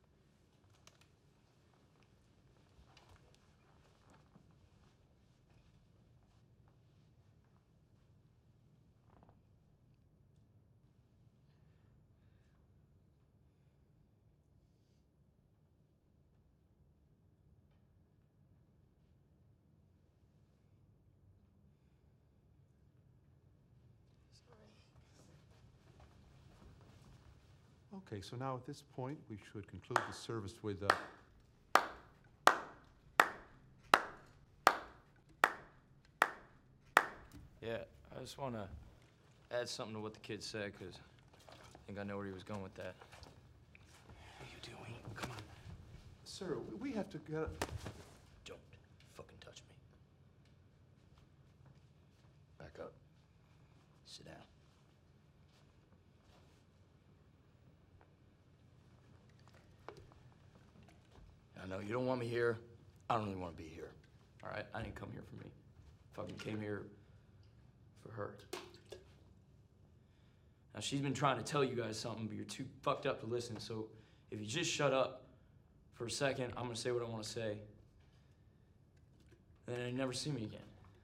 Okay, so now at this point, we should conclude the service with uh, Yeah, I just want to add something to what the kid said, because I think I know where he was going with that. What are you doing? Come on. Sir, we have to get... Don't fucking touch me. Back up. Sit down. I know you don't want me here. I don't really want to be here. All right? I didn't come here for me. Fucking came here for her. Now, she's been trying to tell you guys something, but you're too fucked up to listen. So if you just shut up for a second, I'm going to say what I want to say. And then you never see me again.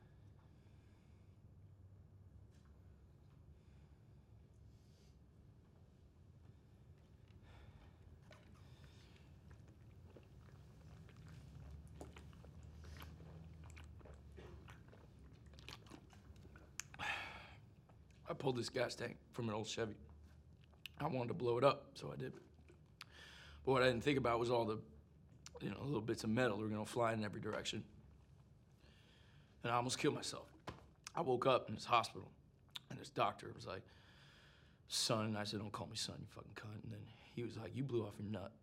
I pulled this gas tank from an old Chevy. I wanted to blow it up, so I did. But what I didn't think about was all the, you know, little bits of metal that were gonna fly in every direction. And I almost killed myself. I woke up in this hospital, and this doctor was like, son, and I said, don't call me son, you fucking cunt. And then he was like, you blew off your nut.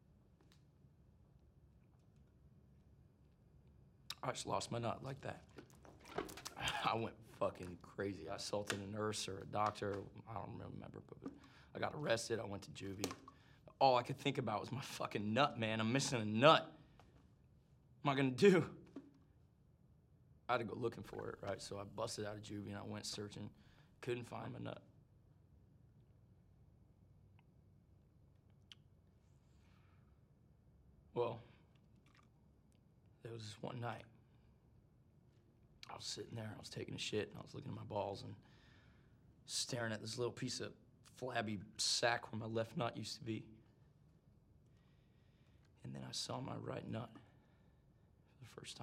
I just lost my nut like that. I went fucking crazy. I assaulted a nurse or a doctor. I don't remember, but I got arrested. I went to juvie. All I could think about was my fucking nut, man. I'm missing a nut. What am I gonna do? I had to go looking for it, right? So I busted out of juvie and I went searching. Couldn't find my nut. Well, there was this one night. I was sitting there, I was taking a shit, and I was looking at my balls and staring at this little piece of flabby sack where my left nut used to be. And then I saw my right nut for the first time.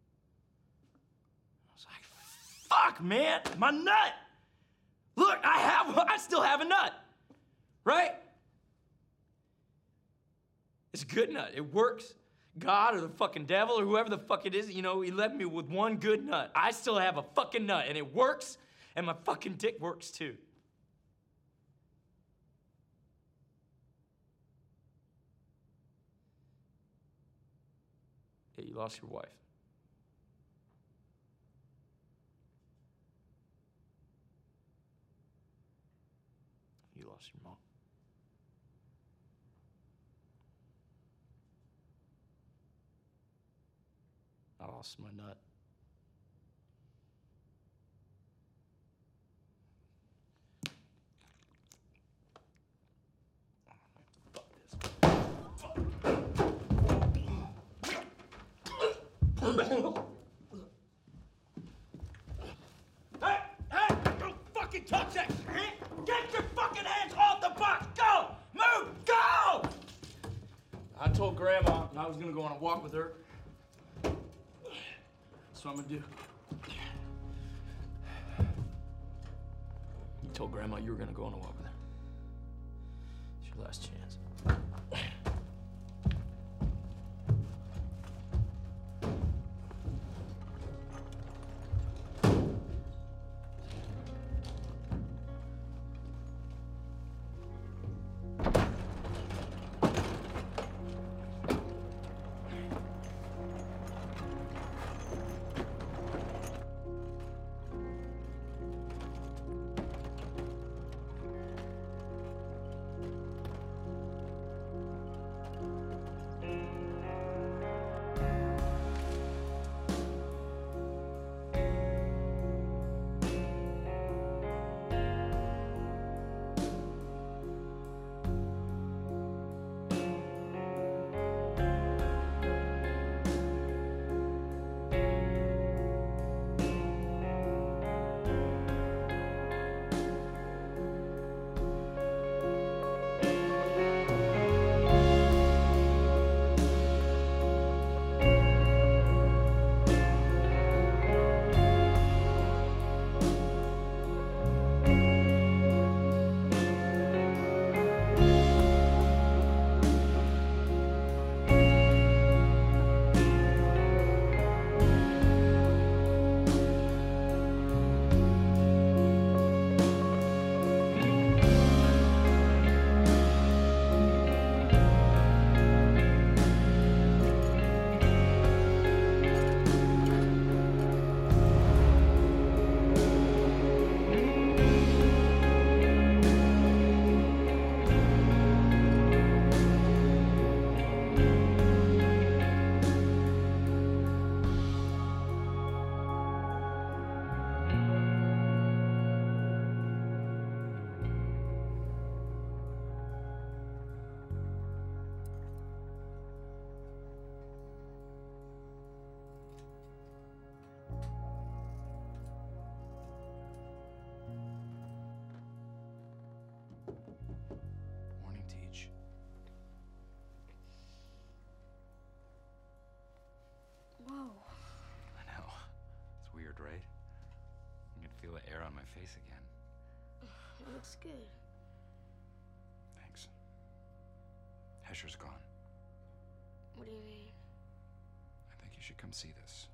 I was like, fuck, man, my nut! Look, I have, I still have a nut, right? It's good nut. It works. God or the fucking devil or whoever the fuck it is, you know, he left me with one good nut. I still have a fucking nut, and it works, and my fucking dick works too. Yeah, you lost your wife. You lost your mom. I lost my nut. Hey! Hey! Don't fucking touch that! Get your fucking hands off the box! Go! Move! Go! I told Grandma I was gonna go on a walk with her. That's what I'm gonna do. You told Grandma you were gonna go on a walk with her. It's your last chance. Morning, Teach. Whoa. I know. It's weird, right? I can feel the air on my face again. It looks good. Thanks. Hesher's gone. What do you mean? I think you should come see this.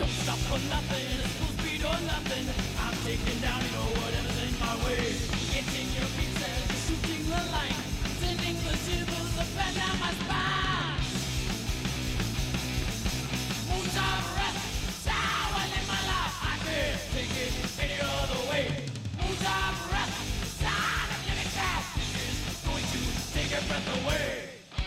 stop for nothing, it's full speed or nothing. I'm taking down, you know, whatever's in my way. Getting your beats as you're shooting the line, sending the shivers up and down my spine. Moons of breath, sour in my life, I can't take it any other way. Moons of breath, sound of living fast, is going to take your breath away.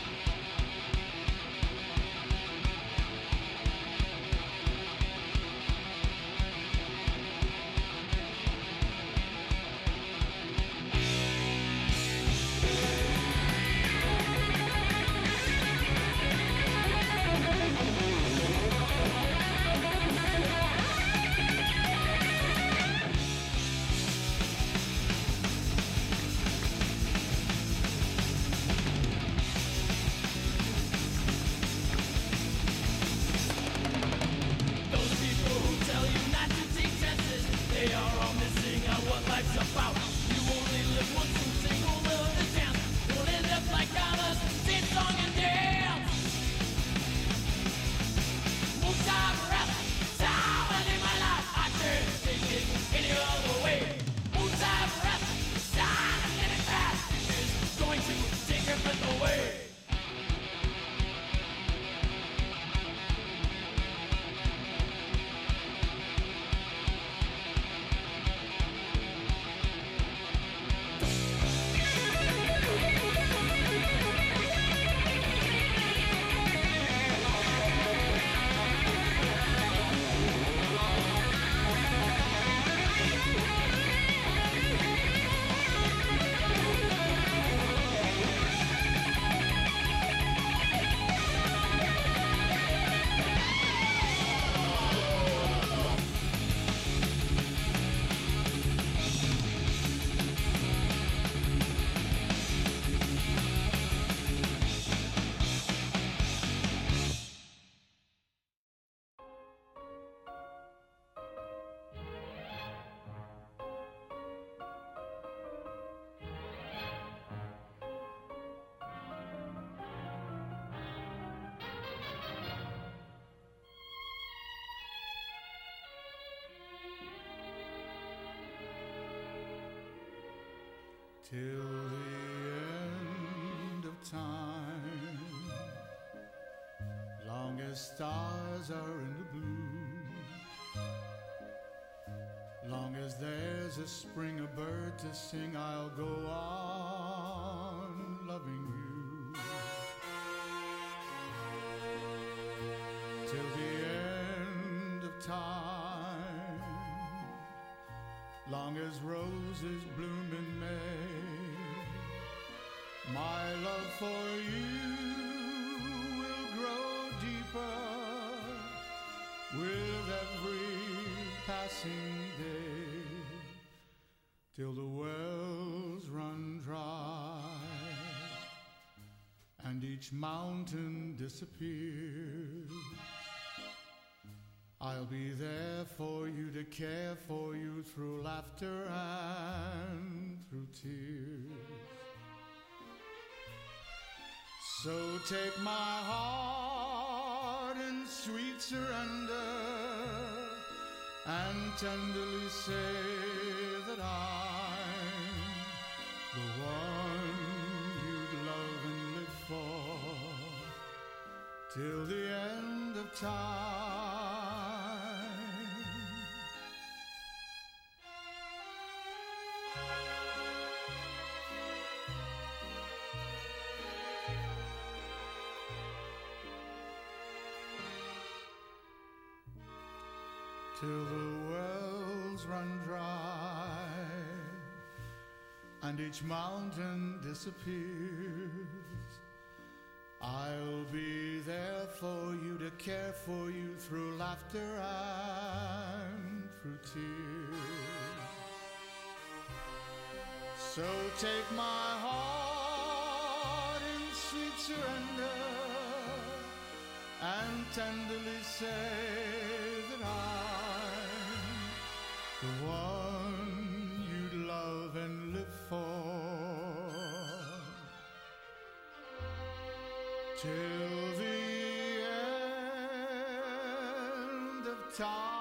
Till the end of time, long as stars are in the blue, long as there's a spring, a bird to sing, I'll go on loving you. Till the end of time, long as roses bloom in May, my love for you will grow deeper with every passing day, till the wells run dry and each mountain disappears. I'll be there for you, to care for you through laughter and through tears. So take my heart in sweet surrender and tenderly say that I'm the one you'd love and live for till the end of time. Till the wells run dry and each mountain disappears, I'll be there for you, to care for you through laughter and through tears. So take my heart in sweet surrender and tenderly say that I'm the one you'd love and live for till the end of talk.